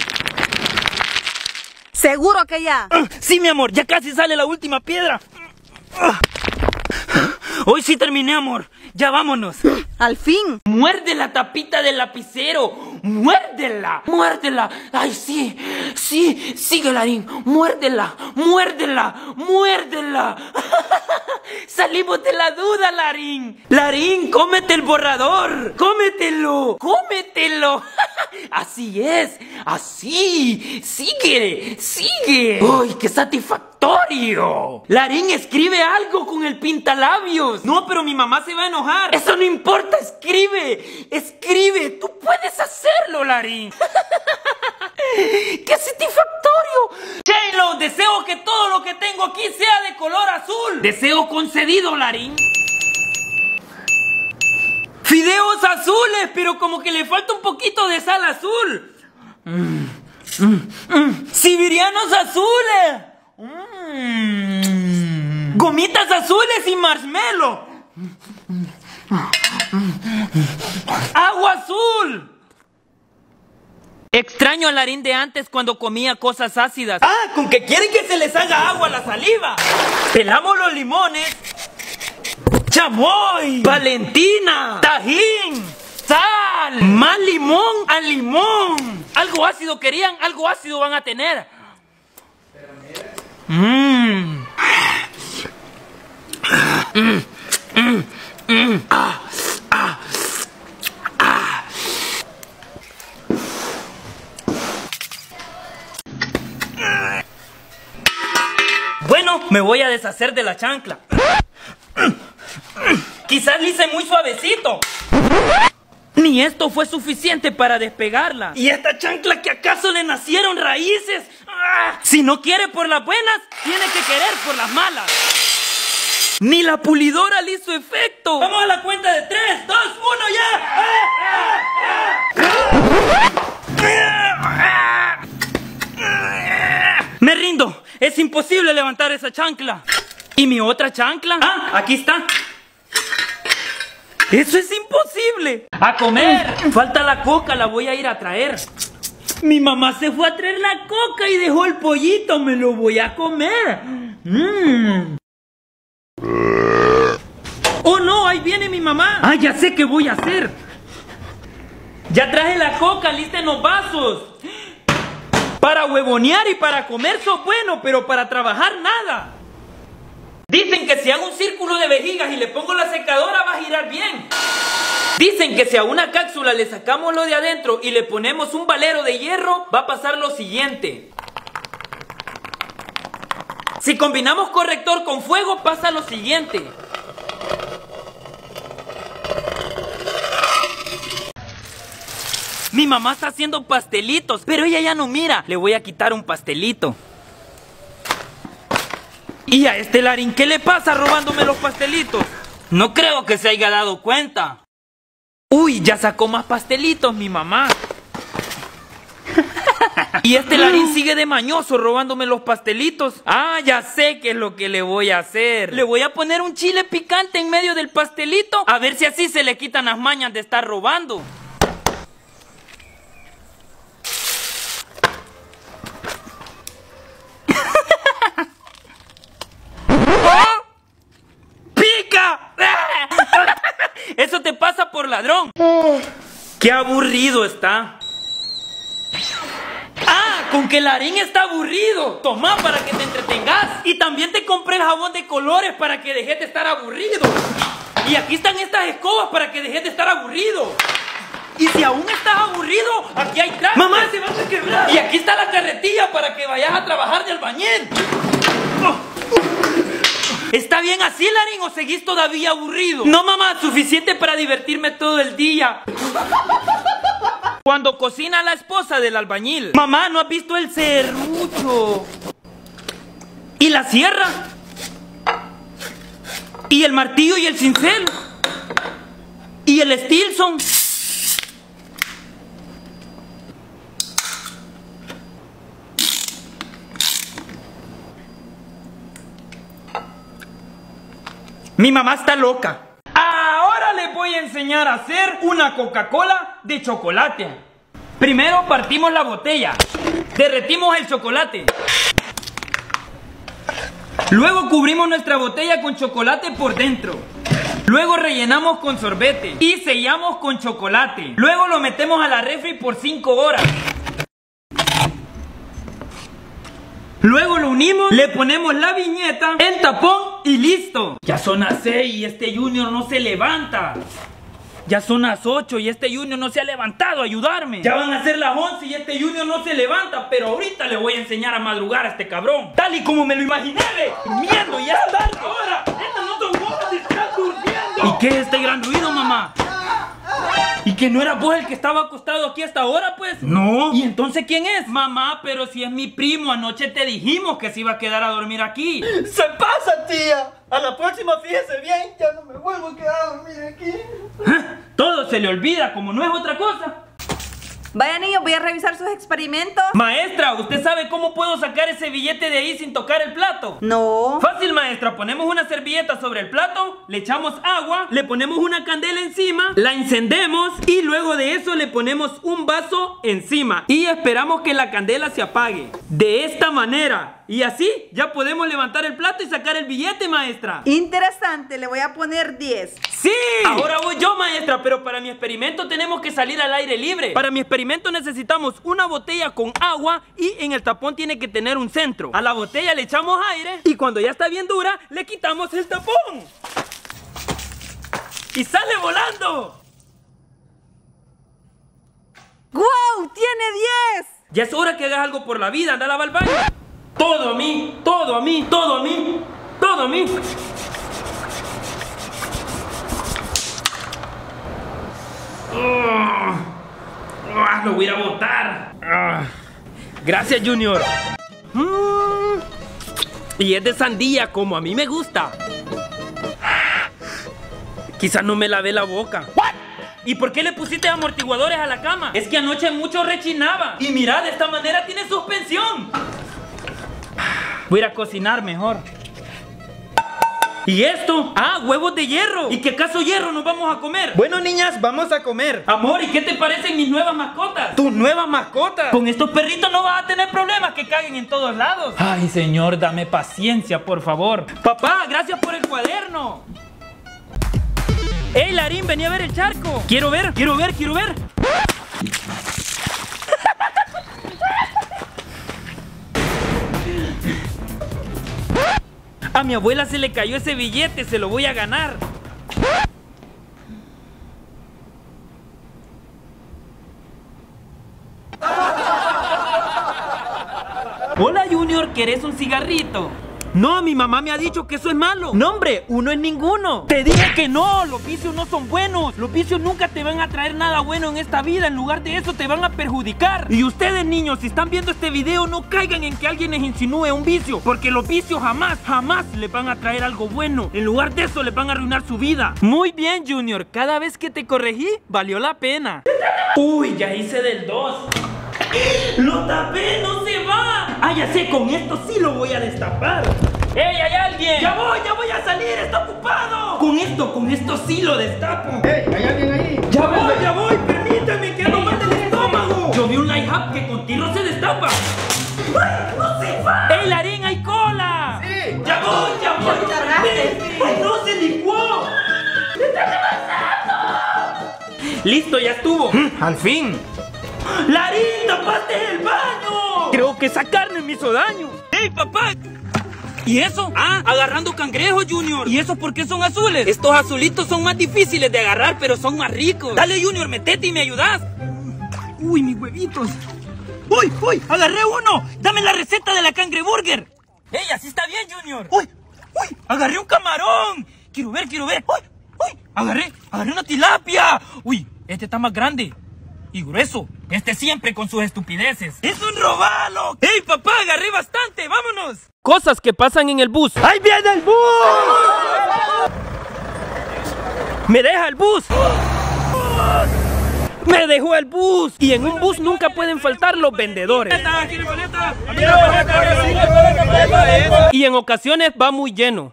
[SPEAKER 2] ¿Seguro que ya?
[SPEAKER 1] Uh, sí, mi amor, ya casi sale la última piedra. Uh. Hoy sí terminé, amor. Ya vámonos.
[SPEAKER 2] Al fin.
[SPEAKER 1] Muerde la tapita del lapicero. Muérdela. Muérdela. Ay, sí. Sí. Sigue, Larín. Muérdela. Muérdela. Muérdela. Salimos de la duda, Larín. Larín, cómete el borrador. Cómetelo. Cómetelo. Así es. Así. Sigue. Sigue. Uy, qué satisfactorio. Larín, escribe algo con el pintalabios. No, pero mi mamá se va a enojar. Eso no importa. Escribe. Escribe. Tú puedes hacerlo, Larín. ¡Qué satisfactorio! Chelo, deseo que todo lo que tengo aquí sea de color azul. Deseo concedido, Larín. Fideos azules, pero como que le falta un poquito de sal azul. Mm, mm, mm. Siberianos azules. Mm. Gomitas azules y marshmallow. ¡Agua azul! Extraño al Larín de antes cuando comía cosas ácidas. ¡Ah! ¿Con que quieren que se les haga agua a la saliva? Pelamos los limones. ¡Chamoy! ¡Valentina! ¡Tajín! ¡Sal! ¡Más limón a limón! Algo ácido querían, algo ácido van a tener. Mmm. Mm, mm, mm. Ah, ah, ah. Bueno, me voy a deshacer de la chancla. Quizás le hice muy suavecito. Ni esto fue suficiente para despegarla. ¿Y esta chancla que acaso le nacieron raíces? ¡Ah! Si no quiere por las buenas, tiene que querer por las malas. Ni la pulidora le hizo efecto. Vamos a la cuenta de tres, dos, uno, ya. Me rindo. Es imposible levantar esa chancla. ¿Y mi otra chancla? Ah, aquí está. ¡Eso es imposible! ¡A comer! Falta la coca, la voy a ir a traer. Mi mamá se fue a traer la coca y dejó el pollito. Me lo voy a comer. Mmm. ¡Oh no! ¡Ahí viene mi mamá! ¡Ah, ya sé qué voy a hacer! Ya traje la coca, lista en los vasos. Para huevonear y para comer sos bueno, pero para trabajar nada. Dicen que si hago un círculo de vejigas y le pongo la secadora va a girar bien. Dicen que si a una cápsula le sacamos lo de adentro y le ponemos un valero de hierro, va a pasar lo siguiente. Si combinamos corrector con fuego, pasa lo siguiente. Mi mamá está haciendo pastelitos, pero ella ya no mira. Le voy a quitar un pastelito. ¿Y a este Larín qué le pasa robándome los pastelitos? No creo que se haya dado cuenta. Uy, ya sacó más pastelitos mi mamá. Y este Larín sigue de mañoso robándome los pastelitos. Ah, ya sé qué es lo que le voy a hacer. Le voy a poner un chile picante en medio del pastelito, a ver si así se le quitan las mañas de estar robando. Eso te pasa por ladrón. Qué aburrido está. Ah, con que Larín está aburrido. Toma para que te entretengas. Y también te compré el jabón de colores para que dejes de estar aburrido. Y aquí están estas escobas para que dejes de estar aburrido. Y si aún estás aburrido, aquí hay trastes. Mamá, se van a quebrar. Y aquí está la carretilla para que vayas a trabajar de albañil. Oh. ¿Está bien así, Larín, o seguís todavía aburrido? No, mamá, suficiente para divertirme todo el día. Cuando cocina la esposa del albañil. Mamá, ¿no has visto el serrucho? ¿Y la sierra? ¿Y el martillo y el cincel? ¿Y el Stilson? Mi mamá está loca. Ahora les voy a enseñar a hacer una Coca-Cola de chocolate. Primero partimos la botella. Derretimos el chocolate. Luego cubrimos nuestra botella con chocolate por dentro. Luego rellenamos con sorbete y sellamos con chocolate. Luego lo metemos a la refri por cinco horas. Luego lo unimos, le ponemos la viñeta, el tapón y listo. Ya son las seis y este Junior no se levanta. Ya son las ocho y este Junior no se ha levantado a ayudarme. Ya van a ser las once y este Junior no se levanta. Pero ahorita le voy a enseñar a madrugar a este cabrón. Tal y como me lo imaginé, durmiendo ya es tarde ahora. Estas no son horas de estar durmiendo. ¿Y qué es este gran ruido, mamá? ¿Y que no era vos el que estaba acostado aquí hasta ahora, pues? No. ¿Y entonces quién es? Mamá, pero si es mi primo, anoche te dijimos que se iba a quedar a dormir aquí.
[SPEAKER 9] ¡Se pasa, tía! A la próxima fíjese bien, ya no me vuelvo a quedar a dormir aquí.
[SPEAKER 1] Todo se le olvida, como no es otra cosa.
[SPEAKER 2] Vaya niños, voy a revisar sus experimentos.
[SPEAKER 1] Maestra, ¿usted sabe cómo puedo sacar ese billete de ahí sin tocar el plato?
[SPEAKER 2] No.
[SPEAKER 1] Fácil, maestra, ponemos una servilleta sobre el plato, le echamos agua, le ponemos una candela encima, la encendemos y luego de eso le ponemos un vaso encima y esperamos que la candela se apague. De esta manera. Y así ya podemos levantar el plato y sacar el billete, maestra.
[SPEAKER 2] Interesante, le voy a poner diez.
[SPEAKER 1] ¡Sí! Ahora voy yo, maestra, pero para mi experimento tenemos que salir al aire libre. Para mi experimento necesitamos una botella con agua y en el tapón tiene que tener un centro. A la botella le echamos aire y cuando ya está bien dura, le quitamos el tapón. ¡Y sale volando!
[SPEAKER 2] ¡Guau! ¡Tiene diez!
[SPEAKER 1] Ya es hora que hagas algo por la vida, anda a lavar el baño. Todo a mí, todo a mí, todo a mí, todo a mí. Oh, oh, lo voy a ir a botar. Oh. Gracias, Junior. Mm. Y es de sandía, como a mí me gusta. Quizás no me lavé la boca. ¿What? ¿Y por qué le pusiste amortiguadores a la cama? Es que anoche mucho rechinaba. Y mira, de esta manera tiene suspensión. Voy a ir a cocinar mejor. ¿Y esto? Ah, huevos de hierro. ¿Y qué acaso hierro nos vamos a comer?
[SPEAKER 10] Bueno, niñas, vamos a comer.
[SPEAKER 1] Amor, ¿y qué te parecen mis nuevas mascotas?
[SPEAKER 10] ¿Tus nuevas mascotas?
[SPEAKER 1] Con estos perritos no vas a tener problemas que caguen en todos lados. Ay, señor, dame paciencia, por favor. Papá, gracias por el cuaderno. ¡Ey, Larín, vení a ver el charco! Quiero ver, quiero ver, quiero ver. A mi abuela se le cayó ese billete, se lo voy a ganar. Hola, Junior, ¿querés un cigarrito? No, mi mamá me ha dicho que eso es malo. No, hombre, uno es ninguno. Te dije que no, los vicios no son buenos. Los vicios nunca te van a traer nada bueno en esta vida. En lugar de eso te van a perjudicar. Y ustedes, niños, si están viendo este video, no caigan en que alguien les insinúe un vicio, porque los vicios jamás, jamás les van a traer algo bueno. En lugar de eso les van a arruinar su vida. Muy bien, Junior, cada vez que te corregí, valió la pena. Uy, ya hice del dos. ¡Lo tapé! ¡No se va! ¡Ah, ya sé! Con esto sí lo voy a destapar. ¡Ey, hay alguien! ¡Ya voy, ya voy a salir! ¡Está ocupado! Con esto, con esto sí lo destapo.
[SPEAKER 6] ¡Ey, hay alguien ahí!
[SPEAKER 1] ¡Ya voy, ya voy! ¡Permítame que no mate el estómago! Yo vi un light up que con tiro se destapa. ¡Ay, no se va! ¡Ey, Larín, hay cola! ¡Sí! ¡Ya voy, ya voy! ¡Ay, no se licuó! ¡Me está pasando! ¡Listo, ya estuvo!
[SPEAKER 10] ¡Al fin!
[SPEAKER 1] ¡Larín, tapaste el baño! Creo que esa carne me hizo daño. ¡Ey, papá! ¿Y eso? Ah, agarrando cangrejos, Junior. ¿Y eso por qué son azules? Estos azulitos son más difíciles de agarrar, pero son más ricos. Dale, Junior, metete y me ayudas. Uy, mis huevitos. ¡Uy, uy! ¡Agarré uno! ¡Dame la receta de la cangreburger! ¡Ey, así está bien, Junior! ¡Uy, uy! ¡Agarré un camarón! Quiero ver, quiero ver. ¡Uy, uy! ¡Agarré, agarré una tilapia! ¡Uy, este está más grande! Y grueso. Este siempre con sus estupideces. ¡Es un robalo! ¡Ey, papá! Agarré bastante. ¡Vámonos! Cosas que pasan en el bus. ¡Ahí viene el bus! ¡Me deja el bus! ¡Me dejó el bus! Y en un bus nunca pueden faltar los vendedores. Y en ocasiones va muy lleno.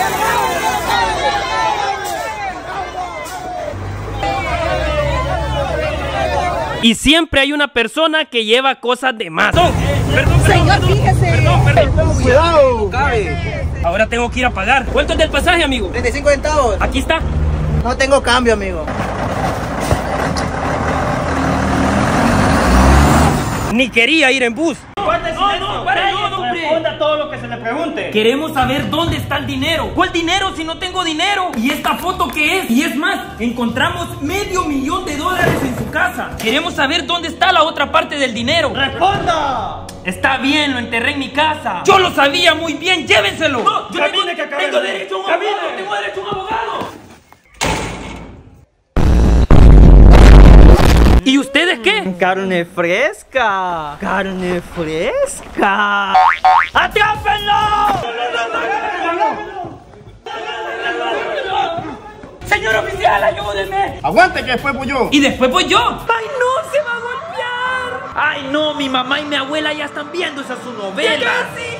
[SPEAKER 1] Y siempre hay una persona que lleva cosas de más. Perdón, perdón,
[SPEAKER 2] Señor, fíjese.
[SPEAKER 1] Perdón, perdón.
[SPEAKER 6] ¡Cuidado!
[SPEAKER 10] Cabe.
[SPEAKER 1] Ahora tengo que ir a pagar. ¿Cuánto es del pasaje, amigo?
[SPEAKER 10] treinta y cinco centavos.
[SPEAKER 1] Aquí está.
[SPEAKER 10] No tengo cambio, amigo.
[SPEAKER 1] Ni quería ir en bus. No, no, para, no, no,
[SPEAKER 6] Responda todo lo que se le pregunte.
[SPEAKER 1] Queremos saber dónde está el dinero. ¿Cuál dinero si no tengo dinero? ¿Y esta foto qué es? Y es más, encontramos medio millón de dólares en su casa. Queremos saber dónde está la otra parte del dinero.
[SPEAKER 6] ¡Responda!
[SPEAKER 1] Está bien, lo enterré en mi casa. Yo lo sabía muy bien, llévenselo. No, yo
[SPEAKER 6] Camine,
[SPEAKER 1] tengo,
[SPEAKER 6] que acabe
[SPEAKER 1] tengo
[SPEAKER 6] el-
[SPEAKER 1] derecho a un
[SPEAKER 6] Camine.
[SPEAKER 1] abogado. Tengo derecho a un abogado. ¿Y ustedes qué?
[SPEAKER 10] Carne fresca. Carne fresca.
[SPEAKER 1] ¡Atrápenlo! Señor oficial, ayúdeme.
[SPEAKER 6] Aguante que después voy yo.
[SPEAKER 1] Y después voy yo. ¡Ay, no! ¡Se va a golpear! Ay, no, mi mamá y mi abuela ya están viendo esa su novela.
[SPEAKER 2] ¡Ya casi!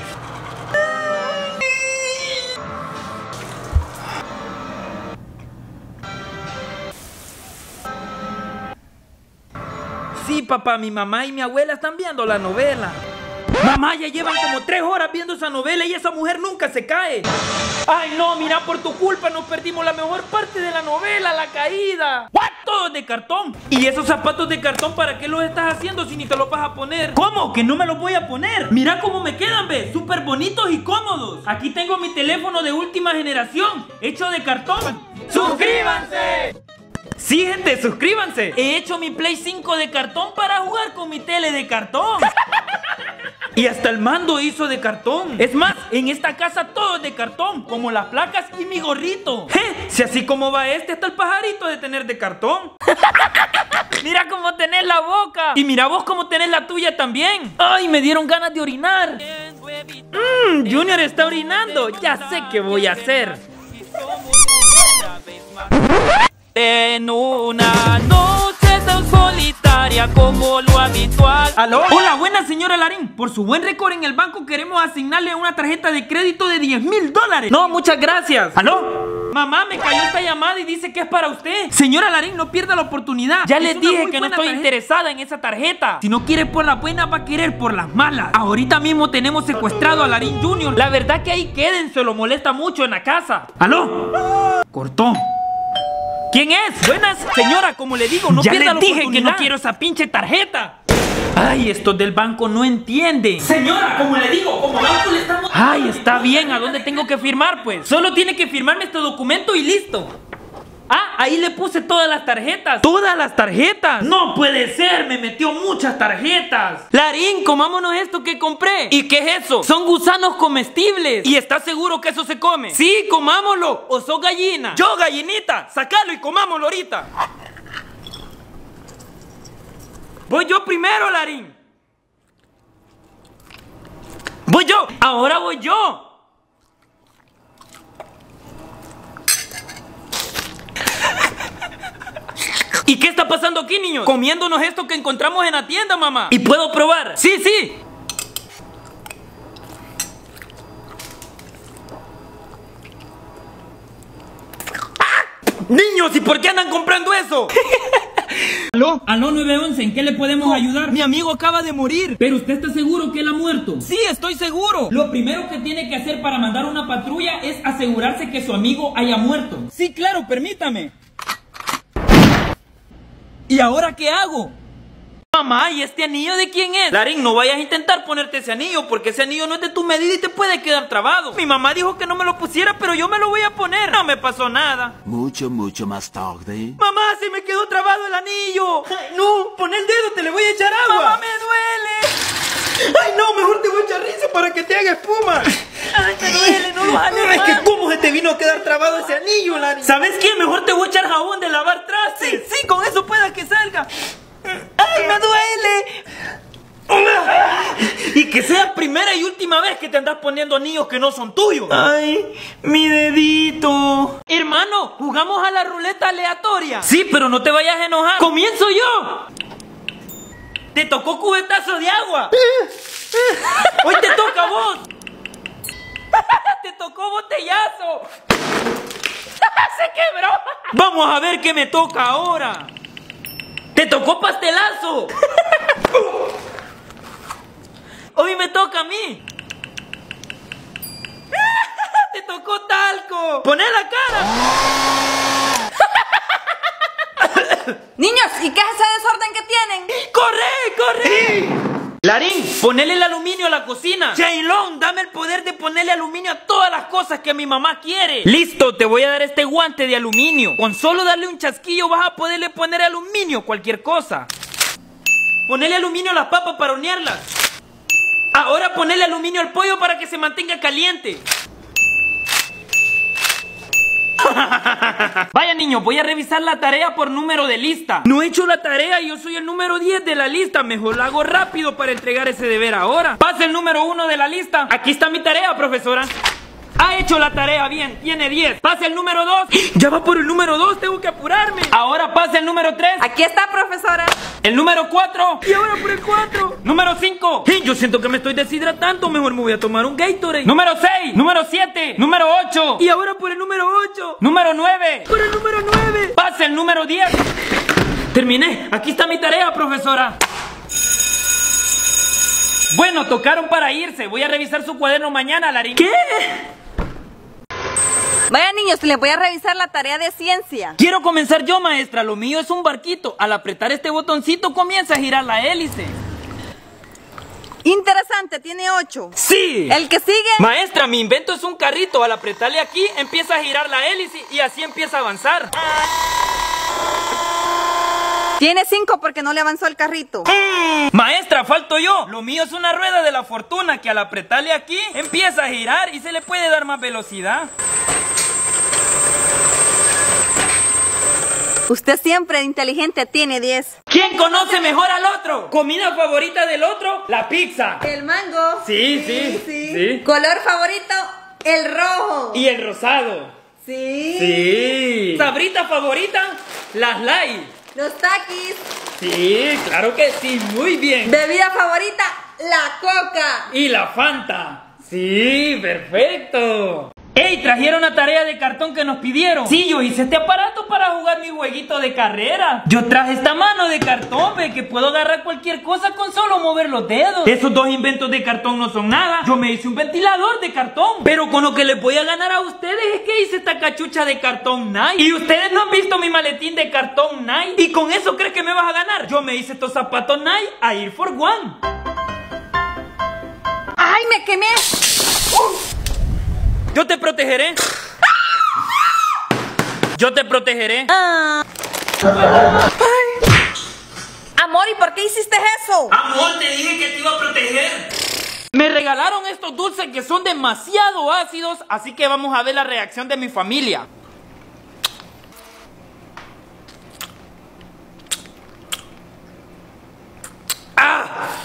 [SPEAKER 1] Sí, papá, mi mamá y mi abuela están viendo la novela. Mamá, ya llevan como tres horas viendo esa novela y esa mujer nunca se cae. Ay, no, mira, por tu culpa nos perdimos la mejor parte de la novela, la caída. ¿What? Todo de cartón. ¿Y esos zapatos de cartón para qué los estás haciendo si ni te los vas a poner? ¿Cómo? ¿Que no me los voy a poner? Mira cómo me quedan, ve, súper bonitos y cómodos. Aquí tengo mi teléfono de última generación, hecho de cartón. ¡Suscríbanse! Sí, gente, suscríbanse. He hecho mi Play cinco de cartón para jugar con mi tele de cartón. Y hasta el mando hizo de cartón. Es más, en esta casa todo es de cartón, como las placas y mi gorrito. Je, si así como va este, hasta el pajarito de tener de cartón. Mira cómo tenés la boca. Y mira vos cómo tenés la tuya también. Ay, me dieron ganas de orinar. Mmm, Junior está orinando. Ya sé qué voy a hacer. En una noche tan solitaria como lo habitual. ¿Aló? Hola, buena señora Larín. Por su buen récord en el banco queremos asignarle una tarjeta de crédito de diez mil dólares. No, muchas gracias. ¿Aló? Mamá, me cayó esta llamada y dice que es para usted. Señora Larín, no pierda la oportunidad. Ya les dije que no estoy interesada en esa tarjeta. Si no quiere por las buenas, va a querer por las malas. Ahorita mismo tenemos secuestrado a Larín Junior. La verdad que ahí quédense, lo molesta mucho en la casa. ¿Aló? Cortó. ¿Quién es? Buenas, señora, como le digo, no pierda la oportunidad. Ya les dije que no quiero esa pinche tarjeta. Ay, estos del banco no entienden. Señora, como le digo, como banco le estamos... Ay, está bien, ¿a dónde tengo que firmar, pues? Solo tiene que firmarme este documento y listo. Ah, ahí le puse todas las tarjetas. ¿Todas las tarjetas? No puede ser, me metió muchas tarjetas. Larín, comámonos esto que compré. ¿Y qué es eso? Son gusanos comestibles. ¿Y estás seguro que eso se come? Sí, comámoslo. ¿O sos gallina? Yo, gallinita, sacalo y comámoslo ahorita. Voy yo primero, Larín. Voy yo. Ahora voy yo. ¿Y qué está pasando aquí, niños? Comiéndonos esto que encontramos en la tienda, mamá. ¿Y puedo probar? Sí, sí. ¡Ah! Niños, ¿y por qué andan comprando eso? ¿Aló? Aló nueve once, ¿en qué le podemos ayudar? Mi amigo acaba de morir. ¿Pero usted está seguro que él ha muerto? Sí, estoy seguro. Lo primero que tiene que hacer para mandar una patrulla es asegurarse que su amigo haya muerto. Sí, claro, permítame. ¿Y ahora qué hago? Mamá, ¿y este anillo de quién es? Larín, no vayas a intentar ponerte ese anillo, porque ese anillo no es de tu medida y te puede quedar trabado. Mi mamá dijo que no me lo pusiera, pero yo me lo voy a poner. No me pasó nada.
[SPEAKER 8] Mucho, mucho más tarde.
[SPEAKER 1] Mamá, se me quedó trabado el anillo. Ay, no, pon el dedo, te le voy a echar agua. Mamá, me duele. Ay, no, mejor te voy a echar risa para que te haga espuma. Ay, me duele, no lo jales. Es que cómo se te vino a quedar trabado ese anillo, Larín. ¿Sabes qué? Mejor te voy a echar jabón de lavar trastes. Sí, sí, con eso pueda que salga. ¡Ay, me duele! Y que sea primera y última vez que te andas poniendo anillos que no son tuyos. ¡Ay, mi dedito! Hermano, ¿jugamos a la ruleta aleatoria? Sí, pero no te vayas a enojar. ¡Comienzo yo! ¡Te tocó cubetazo de agua! ¡Hoy te toca a vos! ¡Te tocó botellazo! ¡Se quebró! Vamos a ver qué me toca ahora. ¡Te tocó pastelazo! Hoy me toca a mí. ¡Te tocó talco! ¡Poné la cara!
[SPEAKER 2] Niños, ¿y qué es ese desorden que tienen?
[SPEAKER 1] ¡Corre, corre! Larín, ponele el aluminio a la cocina. Jaylon, dame el poder de ponerle aluminio a todas las cosas que mi mamá quiere. Listo, te voy a dar este guante de aluminio. Con solo darle un chasquillo vas a poderle poner aluminio a cualquier cosa. Ponele aluminio a las papas para hornearlas. Ahora ponele aluminio al pollo para que se mantenga caliente. Vaya niños, voy a revisar la tarea por número de lista. No he hecho la tarea y yo soy el número diez de la lista. Mejor la hago rápido para entregar ese deber ahora. Pase el número uno de la lista. Aquí está mi tarea, profesora. Ha hecho la tarea bien, tiene diez. Pasa el número dos. Ya va por el número dos, tengo que apurarme. Ahora pasa el número tres.
[SPEAKER 2] Aquí está, profesora.
[SPEAKER 1] El número cuatro. Y ahora por el cuatro. Número cinco. Yo siento que me estoy deshidratando, mejor me voy a tomar un Gatorade. Número seis. Número siete. Número ocho. Y ahora por el número ocho. Número nueve. Por el número nueve. Pasa el número diez. Terminé, aquí está mi tarea, profesora. Bueno, tocaron para irse. Voy a revisar su cuaderno mañana, Larín. ¿Qué?
[SPEAKER 2] Vaya, niños, les voy a revisar la tarea de ciencia.
[SPEAKER 1] Quiero comenzar yo, maestra. Lo mío es un barquito. Al apretar este botoncito comienza a girar la hélice.
[SPEAKER 2] Interesante, tiene ocho.
[SPEAKER 1] ¡Sí!
[SPEAKER 2] ¿El que sigue?
[SPEAKER 1] Maestra, mi invento es un carrito. Al apretarle aquí empieza a girar la hélice y así empieza a avanzar.
[SPEAKER 2] Tiene cinco porque no le avanzó el carrito.
[SPEAKER 1] Mm. Maestra, falto yo. Lo mío es una rueda de la fortuna que al apretarle aquí empieza a girar y se le puede dar más velocidad.
[SPEAKER 2] Usted siempre inteligente, tiene diez.
[SPEAKER 1] ¿Quién conoce mejor al otro? ¿Comida favorita del otro? La pizza.
[SPEAKER 2] El mango.
[SPEAKER 1] Sí, sí, sí. sí.
[SPEAKER 2] ¿Color favorito? El rojo.
[SPEAKER 1] ¿Y el rosado?
[SPEAKER 2] Sí.
[SPEAKER 1] Sí. ¿Sabrita favorita? Las light.
[SPEAKER 2] Los taquis.
[SPEAKER 1] Sí, claro que sí, muy bien.
[SPEAKER 2] ¿Bebida favorita? La coca.
[SPEAKER 1] ¿Y la Fanta? Sí, perfecto. ¡Ey! Trajeron una tarea de cartón que nos pidieron. Sí, yo hice este aparato para jugar mi jueguito de carrera. Yo traje esta mano de cartón, ve, que puedo agarrar cualquier cosa con solo mover los dedos. Esos dos inventos de cartón no son nada. Yo me hice un ventilador de cartón. Pero con lo que les voy a ganar a ustedes es que hice esta cachucha de cartón Nike. Y ustedes no han visto mi maletín de cartón Nike. ¿Y con eso crees que me vas a ganar? Yo me hice estos zapatos Nike a Air Force One.
[SPEAKER 2] ¡Ay, me quemé!
[SPEAKER 1] ¡Uf! Yo te protegeré. Yo te protegeré.
[SPEAKER 2] Ah. Amor, ¿y por qué hiciste eso?
[SPEAKER 1] Amor, te dije que te iba a proteger. Me regalaron estos dulces que son demasiado ácidos, así que vamos a ver la reacción de mi familia. ¡Ah!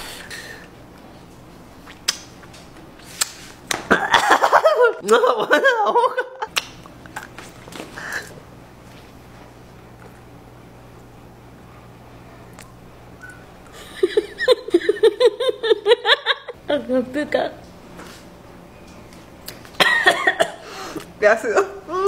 [SPEAKER 10] No, buena hoja.
[SPEAKER 2] ¿Qué ha sido?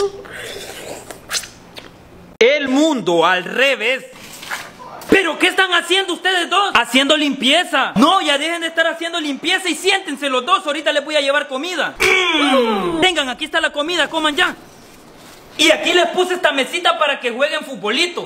[SPEAKER 1] El mundo al revés. ¿Pero qué están haciendo ustedes dos? Haciendo limpieza. No, ya dejen de estar haciendo limpieza y siéntense los dos. Ahorita les voy a llevar comida. Mm. Vengan, aquí está la comida, coman ya. Y aquí les puse esta mesita para que jueguen futbolito.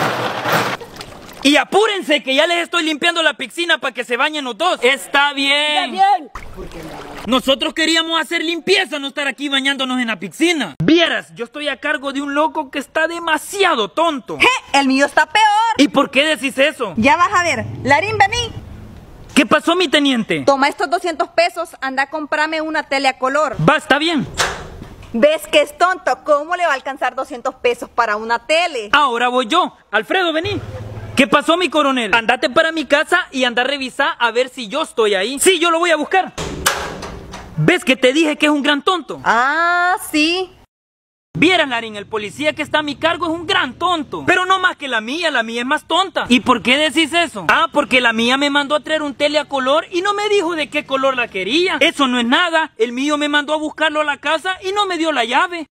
[SPEAKER 1] Y apúrense que ya les estoy limpiando la piscina para que se bañen los dos. Está bien.
[SPEAKER 11] Está bien.
[SPEAKER 1] Nosotros queríamos hacer limpieza, no estar aquí bañándonos en la piscina. Vieras, yo estoy a cargo de un loco que está demasiado tonto.
[SPEAKER 2] ¡Je! El mío está peor.
[SPEAKER 1] ¿Y por qué decís eso?
[SPEAKER 2] Ya vas a ver. Larín, vení.
[SPEAKER 1] ¿Qué pasó, mi teniente?
[SPEAKER 2] Toma estos doscientos pesos, anda a comprarme una tele a color.
[SPEAKER 1] Va, está bien.
[SPEAKER 2] ¿Ves que es tonto? ¿Cómo le va a alcanzar doscientos pesos para una tele?
[SPEAKER 1] Ahora voy yo. Alfredo, vení. ¿Qué pasó, mi coronel? Andate para mi casa y anda a revisar a ver si yo estoy ahí. Sí, yo lo voy a buscar. ¿Ves que te dije que es un gran tonto?
[SPEAKER 2] Ah, sí.
[SPEAKER 1] Vieras, Larín, el policía que está a mi cargo es un gran tonto. Pero no más que la mía, la mía es más tonta. ¿Y por qué decís eso? Ah, porque la mía me mandó a traer un tele a color y no me dijo de qué color la quería. Eso no es nada. El mío me mandó a buscarlo a la casa y no me dio la llave.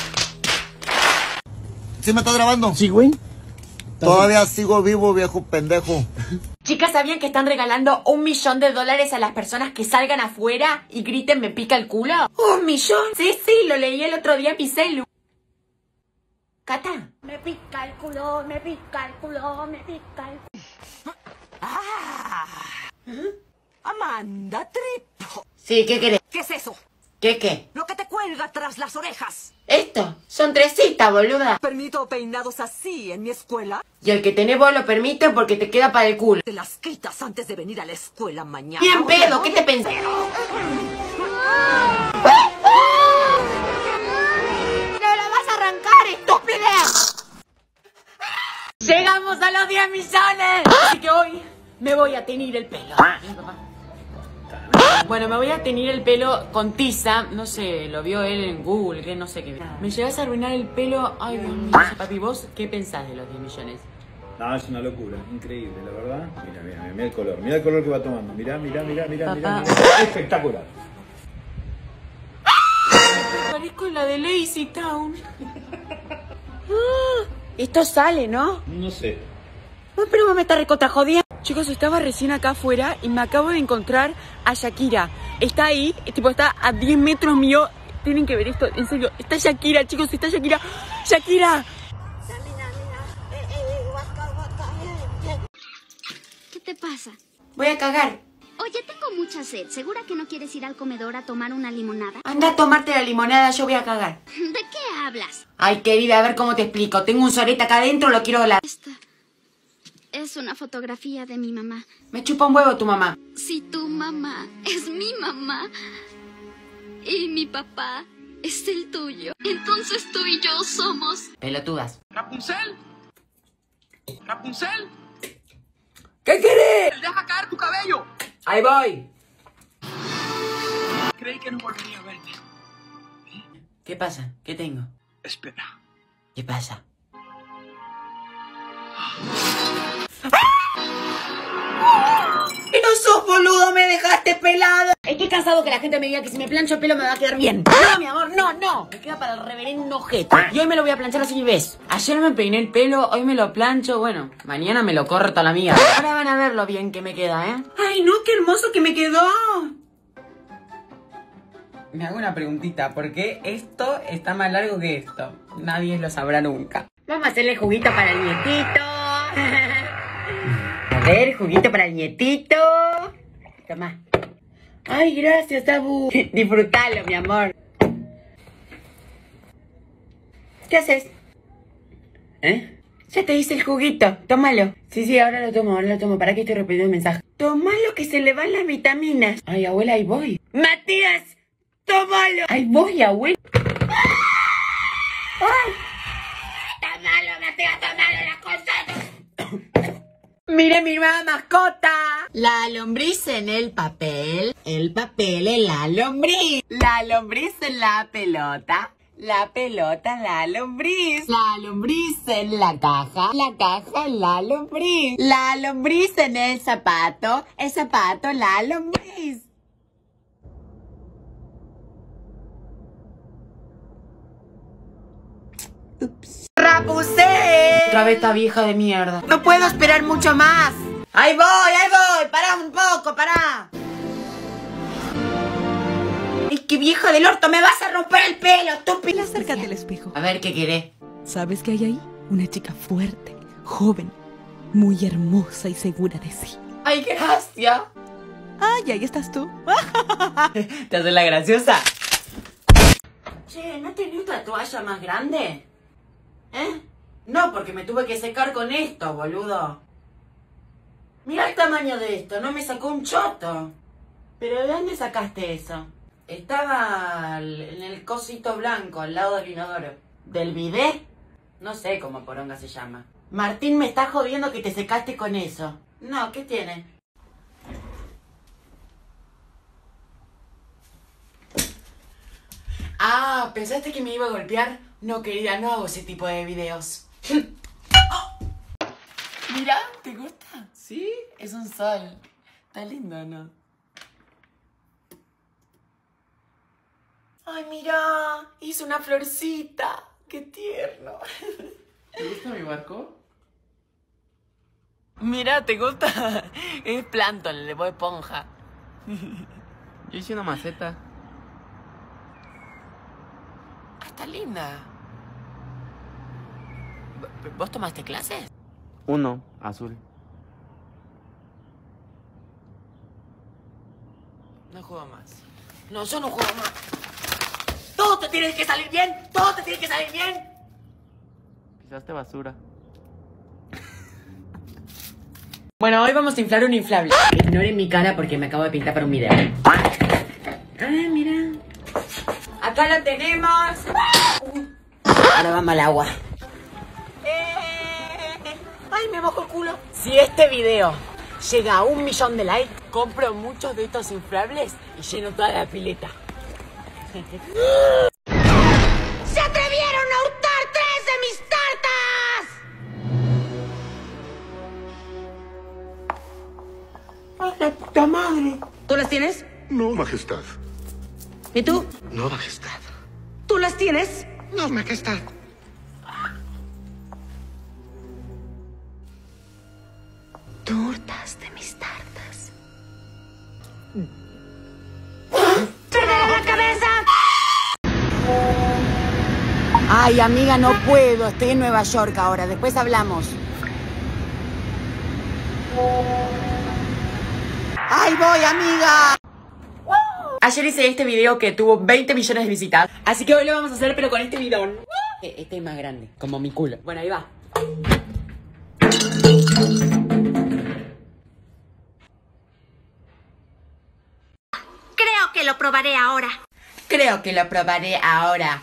[SPEAKER 12] ¿Sí me estás grabando?
[SPEAKER 6] Sí, güey.
[SPEAKER 12] Todavía sigo vivo, viejo pendejo.
[SPEAKER 13] Chicas, ¿sabían que están regalando un millón de dólares a las personas que salgan afuera y griten "me pica el culo"? ¿Un millón? Sí, sí, lo leí el otro día en mi celu. Cata.
[SPEAKER 11] Me pica el culo, me pica el culo, me pica el culo.
[SPEAKER 14] Ah. Amanda Tripo.
[SPEAKER 13] Sí, ¿qué querés?
[SPEAKER 14] ¿Qué es eso?
[SPEAKER 13] ¿Qué qué?
[SPEAKER 14] Lo que te cuelga tras las orejas.
[SPEAKER 13] Esto, son tresitas, boluda.
[SPEAKER 14] ¿Permito peinados así en mi escuela?
[SPEAKER 13] Y el que tenés vos lo permite porque te queda para el culo.
[SPEAKER 14] Te las quitas antes de venir a la escuela mañana.
[SPEAKER 13] Bien pedo, ¿qué te pensás?
[SPEAKER 11] ¡No la vas a arrancar, estúpida!
[SPEAKER 13] ¡Llegamos a los diez millones! Así que hoy me voy a teñir el pelo. Bueno, me voy a teñir el pelo con tiza. No sé, lo vio él en Google, que no sé qué. Me llegas a arruinar el pelo. Ay, Dios mío. Papi, ¿vos qué pensás de los diez millones?
[SPEAKER 15] No, es una locura, increíble, la verdad. Mira, mira, mira, mira el color, mira el color que va tomando. Mira, mira, mira, mira, mira, mira. Espectacular.
[SPEAKER 13] Parezco la de Lazy Town. Ah, esto sale, ¿no?
[SPEAKER 15] No sé.
[SPEAKER 13] No, pero me está recontra jodida. Chicos, estaba recién acá afuera y me acabo de encontrar a Shakira. Está ahí, tipo está a diez metros mío. Tienen que ver esto, en serio. Está Shakira, chicos, está Shakira. ¡Shakira!
[SPEAKER 11] ¿Qué te pasa?
[SPEAKER 13] Voy a cagar.
[SPEAKER 11] Oye, tengo mucha sed. ¿Segura que no quieres ir al comedor a tomar una limonada?
[SPEAKER 13] Anda a tomarte la limonada, yo voy a cagar.
[SPEAKER 11] ¿De qué hablas?
[SPEAKER 13] Ay, querida, a ver cómo te explico. Tengo un sorete acá adentro, lo quiero doblar.
[SPEAKER 11] Esta es una fotografía de mi mamá.
[SPEAKER 13] Me chupa un huevo tu mamá.
[SPEAKER 11] Si tu mamá es mi mamá y mi papá es el tuyo, entonces tú y yo somos...
[SPEAKER 13] Pelotudas.
[SPEAKER 3] Rapunzel. Rapunzel.
[SPEAKER 13] ¿Qué querés?
[SPEAKER 3] Deja caer tu cabello.
[SPEAKER 13] Ahí voy.
[SPEAKER 3] Creí que no volvería a verte.
[SPEAKER 13] ¿Qué pasa? ¿Qué tengo?
[SPEAKER 3] Espera.
[SPEAKER 13] ¿Qué pasa? ¡Que no sos boludo! ¡Me dejaste pelado! Estoy cansado que la gente me diga que si me plancho el pelo me va a quedar bien. No, mi amor, no, no. Me queda para el reverendo ojete. Y hoy me lo voy a planchar así ves. Ayer me peiné el pelo, hoy me lo plancho. Bueno, mañana me lo corto a la mía. Ahora van a ver lo bien que me queda, ¿eh? ¡Ay, no! ¡Qué hermoso que me quedó! Me hago una preguntita. ¿Por qué esto está más largo que esto? Nadie lo sabrá nunca. Vamos a hacerle juguito para el nietito. A ver, juguito para el nietito. Toma. Ay, gracias, Abu. Disfrutalo, mi amor. ¿Qué haces? ¿Eh? Ya te hice el juguito. Tómalo. Sí, sí, ahora lo tomo, ahora lo tomo. ¿Para qué estoy repitiendo el mensaje? Tómalo que se le van las vitaminas. Ay, abuela, ahí voy. ¡Matías! ¡Tómalo! Ahí voy, abuela. ¡Ay! ¡Tómalo, Matías! ¡Tómalo la cosa! ¡Mire mi nueva mascota! La lombriz en el papel, el papel en la lombriz, la lombriz en la pelota, la pelota en la lombriz, la lombriz en la caja, la caja en la lombriz, la lombriz en el zapato, el zapato en la lombriz. Ups. ¡Rapunzel! Otra vez esta vieja de mierda. No puedo esperar mucho más. ¡Ahí voy, ahí voy! ¡Pará un poco, pará! ¡Es que vieja del orto! ¡Me vas a romper el pelo, estúpido!
[SPEAKER 16] Acércate al espejo.
[SPEAKER 13] A ver, ¿qué querés?
[SPEAKER 16] ¿Sabes qué hay ahí? Una chica fuerte, joven, muy hermosa y segura de sí.
[SPEAKER 13] ¡Ay, gracias!
[SPEAKER 16] ¡Ay, ahí estás tú!
[SPEAKER 13] ¿Te haces la graciosa? Che, ¿no tenés otra toalla más grande? ¿Eh? No, porque me tuve que secar con esto, boludo. Mira el tamaño de esto, no me sacó un choto. ¿Pero de dónde sacaste eso? Estaba en el cosito blanco, al lado del inodoro. ¿Del bidet? No sé cómo poronga se llama. Martín me está jodiendo que te secaste con eso. No, ¿qué tiene? Ah, ¿pensaste que me iba a golpear? No, querida, no hago ese tipo de videos. Oh. Mira, ¿te gusta? Sí, es un sol. Está lindo, ¿no? Ay, mira, hizo una florcita. Qué tierno.
[SPEAKER 9] ¿Te gusta mi barco?
[SPEAKER 13] Mira, ¿te gusta? Es Plankton, le voy esponja.
[SPEAKER 9] Yo hice una maceta.
[SPEAKER 13] Ah, está linda. ¿Vos tomaste clases?
[SPEAKER 9] Uno, azul.
[SPEAKER 13] No juego más. No, yo no juego más. Todo te tiene que salir bien. Todo te tiene que salir bien.
[SPEAKER 9] Pisaste basura.
[SPEAKER 13] Bueno, hoy vamos a inflar un inflable. Ignoren mi cara porque me acabo de pintar para un video. Ah, mira. Acá lo tenemos. Ahora vamos al agua. Ay, me mojo el culo. Si este video llega a un millón de likes, compro muchos de estos inflables y lleno toda la pileta.
[SPEAKER 17] ¡Se atrevieron a hurtar tres de mis tartas!
[SPEAKER 13] ¡A la puta madre!
[SPEAKER 2] ¿Tú las tienes?
[SPEAKER 7] No, majestad.
[SPEAKER 2] ¿Y tú?
[SPEAKER 7] No, majestad.
[SPEAKER 2] ¿Tú las tienes?
[SPEAKER 7] No, majestad.
[SPEAKER 17] Tú hurtaste mis tartas.
[SPEAKER 2] ¡Pégale la cabeza!
[SPEAKER 13] Ay, amiga, no puedo. Estoy en Nueva York ahora. Después hablamos. ¡Ay, voy, amiga! Ayer hice este video que tuvo veinte millones de visitas. Así que hoy lo vamos a hacer, pero con este bidón. Este es más grande, como mi culo. Bueno, ahí va.
[SPEAKER 17] Creo que lo probaré ahora.
[SPEAKER 13] Creo que lo probaré ahora.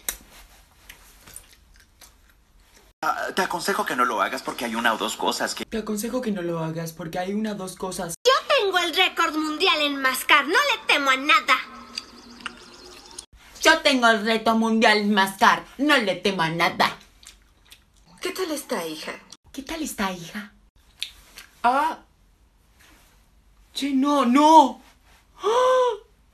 [SPEAKER 18] Uh, te aconsejo que no lo hagas porque hay una o dos cosas que...
[SPEAKER 13] Te aconsejo que no lo hagas porque hay una o dos cosas.
[SPEAKER 17] Yo tengo el récord mundial en mascar. No le temo a nada.
[SPEAKER 13] Yo tengo el reto mundial en mascar. No le temo a nada.
[SPEAKER 17] ¿Qué tal está, hija?
[SPEAKER 13] ¿Qué tal está, hija? Ah. Che, no, no. ¡Ah!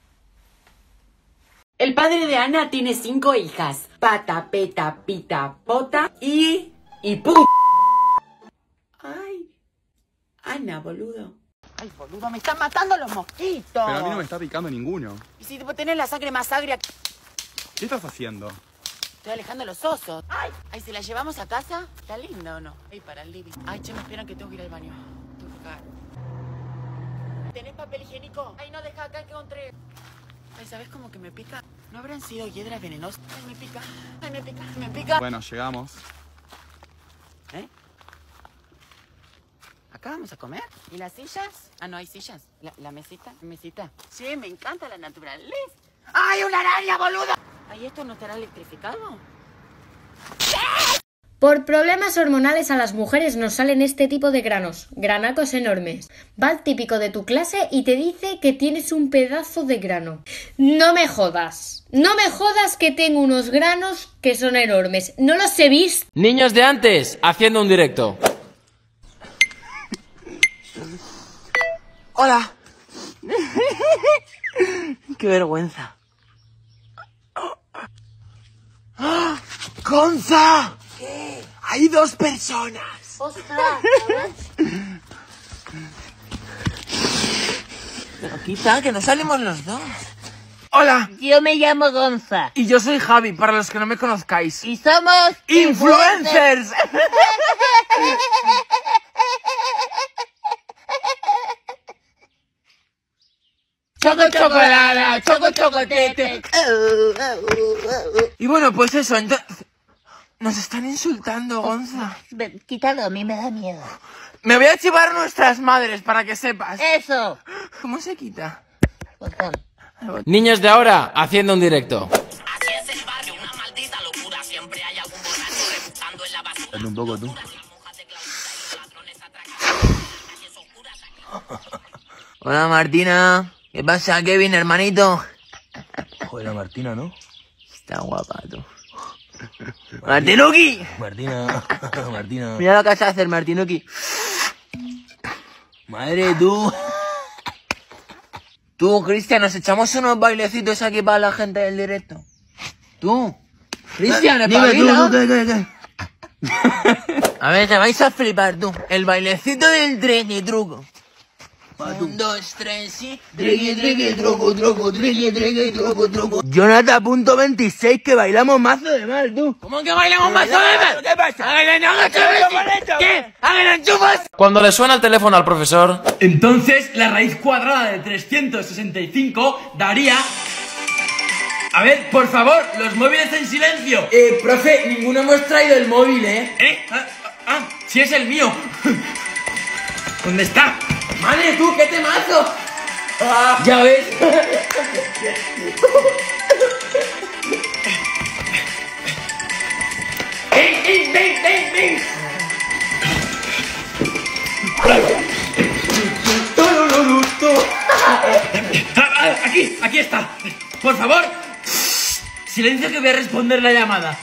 [SPEAKER 13] El padre de Ana tiene cinco hijas. Pata, peta, pita, pota y... y pu... Ay. Ana, boludo. Ay, boludo, me están matando los mosquitos.
[SPEAKER 6] Pero a mí no me está picando ninguno.
[SPEAKER 13] Y si tipo, tenés la sangre más agria...
[SPEAKER 6] ¿Qué estás haciendo?
[SPEAKER 13] Estoy alejando los osos. Ay, ay, ¿se la llevamos a casa? ¿Está linda o no? Ay, para el living. Ay, che, me esperan que tengo que ir al baño. Tengo que cagar. ¿Tenés papel higiénico? Ay, no, deja acá que encontré. Ay, ¿sabes cómo que me pica? ¿No habrán sido hiedras venenosas? Ay, me pica. Ay, me pica, me pica.
[SPEAKER 6] Bueno, llegamos.
[SPEAKER 13] ¿Eh? ¿Acá vamos a comer? ¿Y las sillas? Ah, no hay sillas. ¿La, la mesita? ¿Mesita? Sí, me encanta la naturaleza. ¡Ay, una araña, boludo! Ay, ¿esto no estará electrificado?
[SPEAKER 19] Por problemas hormonales a las mujeres nos salen este tipo de granos, granacos enormes. Va el típico de tu clase y te dice que tienes un pedazo de grano. No me jodas, no me jodas que tengo unos granos que son enormes. No los he visto.
[SPEAKER 20] Niños de antes, haciendo un directo.
[SPEAKER 10] Hola. Qué vergüenza. ¡Ah! ¡Gonza! ¿Qué? Hay dos personas.
[SPEAKER 17] ¡Ostras!
[SPEAKER 10] Pero quita, que no salimos los dos. Hola.
[SPEAKER 17] Yo me llamo Gonza.
[SPEAKER 10] Y yo soy Javi, para los que no me conozcáis.
[SPEAKER 17] Y somos...
[SPEAKER 10] ¡Influencers!
[SPEAKER 17] Choco chocolada, choco chocotete.
[SPEAKER 10] Y bueno, pues eso, entonces... Nos están insultando, Gonza.
[SPEAKER 17] Quítalo, a mí me da miedo.
[SPEAKER 10] Me voy a chivar nuestras madres, para que sepas.
[SPEAKER 17] ¡Eso!
[SPEAKER 10] ¿Cómo se quita?
[SPEAKER 20] Niños de ahora, haciendo un directo.
[SPEAKER 17] Así es el barrio, una maldita locura. Siempre hay algún borracho rebuscando en la basura.
[SPEAKER 6] Dame un poco tú.
[SPEAKER 10] Hola, Martina. ¿Qué pasa, Kevin, hermanito?
[SPEAKER 6] Joder, la Martina, ¿no?
[SPEAKER 10] Está guapa, tú. ¡Martinuki!
[SPEAKER 6] Martina, Martina.
[SPEAKER 10] Mira lo que vas a hacer, Martinuki.
[SPEAKER 6] Madre, tú.
[SPEAKER 10] Tú, Cristian, nos echamos unos bailecitos aquí para la gente del directo. Tú. Cristian,
[SPEAKER 6] dime tú, tú, ¿qué, qué, qué?
[SPEAKER 10] A ver, te vais a flipar, tú. El bailecito del triqui truco. Un, dos, tres y...
[SPEAKER 6] Triqui, triqui, truco, truco, triqui, triqui, truco, truco.
[SPEAKER 10] Jonathan punto veintiséis, que bailamos mazo de mal, tú.
[SPEAKER 17] ¿Cómo que bailamos mazo de mal?
[SPEAKER 10] ¿Qué pasa?
[SPEAKER 17] ¡Háganle enchufes! ¿Qué? ¡Háganle enchufes!
[SPEAKER 20] Cuando le suena el teléfono al profesor...
[SPEAKER 3] Entonces, la raíz cuadrada de trescientos sesenta y cinco daría... A ver, por favor, los móviles en silencio.
[SPEAKER 10] Eh, profe, ninguno hemos traído el móvil, ¿eh?
[SPEAKER 3] ¿Eh? Ah, ah, sí es el mío. ¿Dónde está?
[SPEAKER 10] Madre, tú, qué temazo.
[SPEAKER 3] Ah.
[SPEAKER 10] Ya ves.
[SPEAKER 3] ¡Ven, ven, ven, ven, ven! Aquí, aquí está. Por favor, silencio que voy a responder la llamada.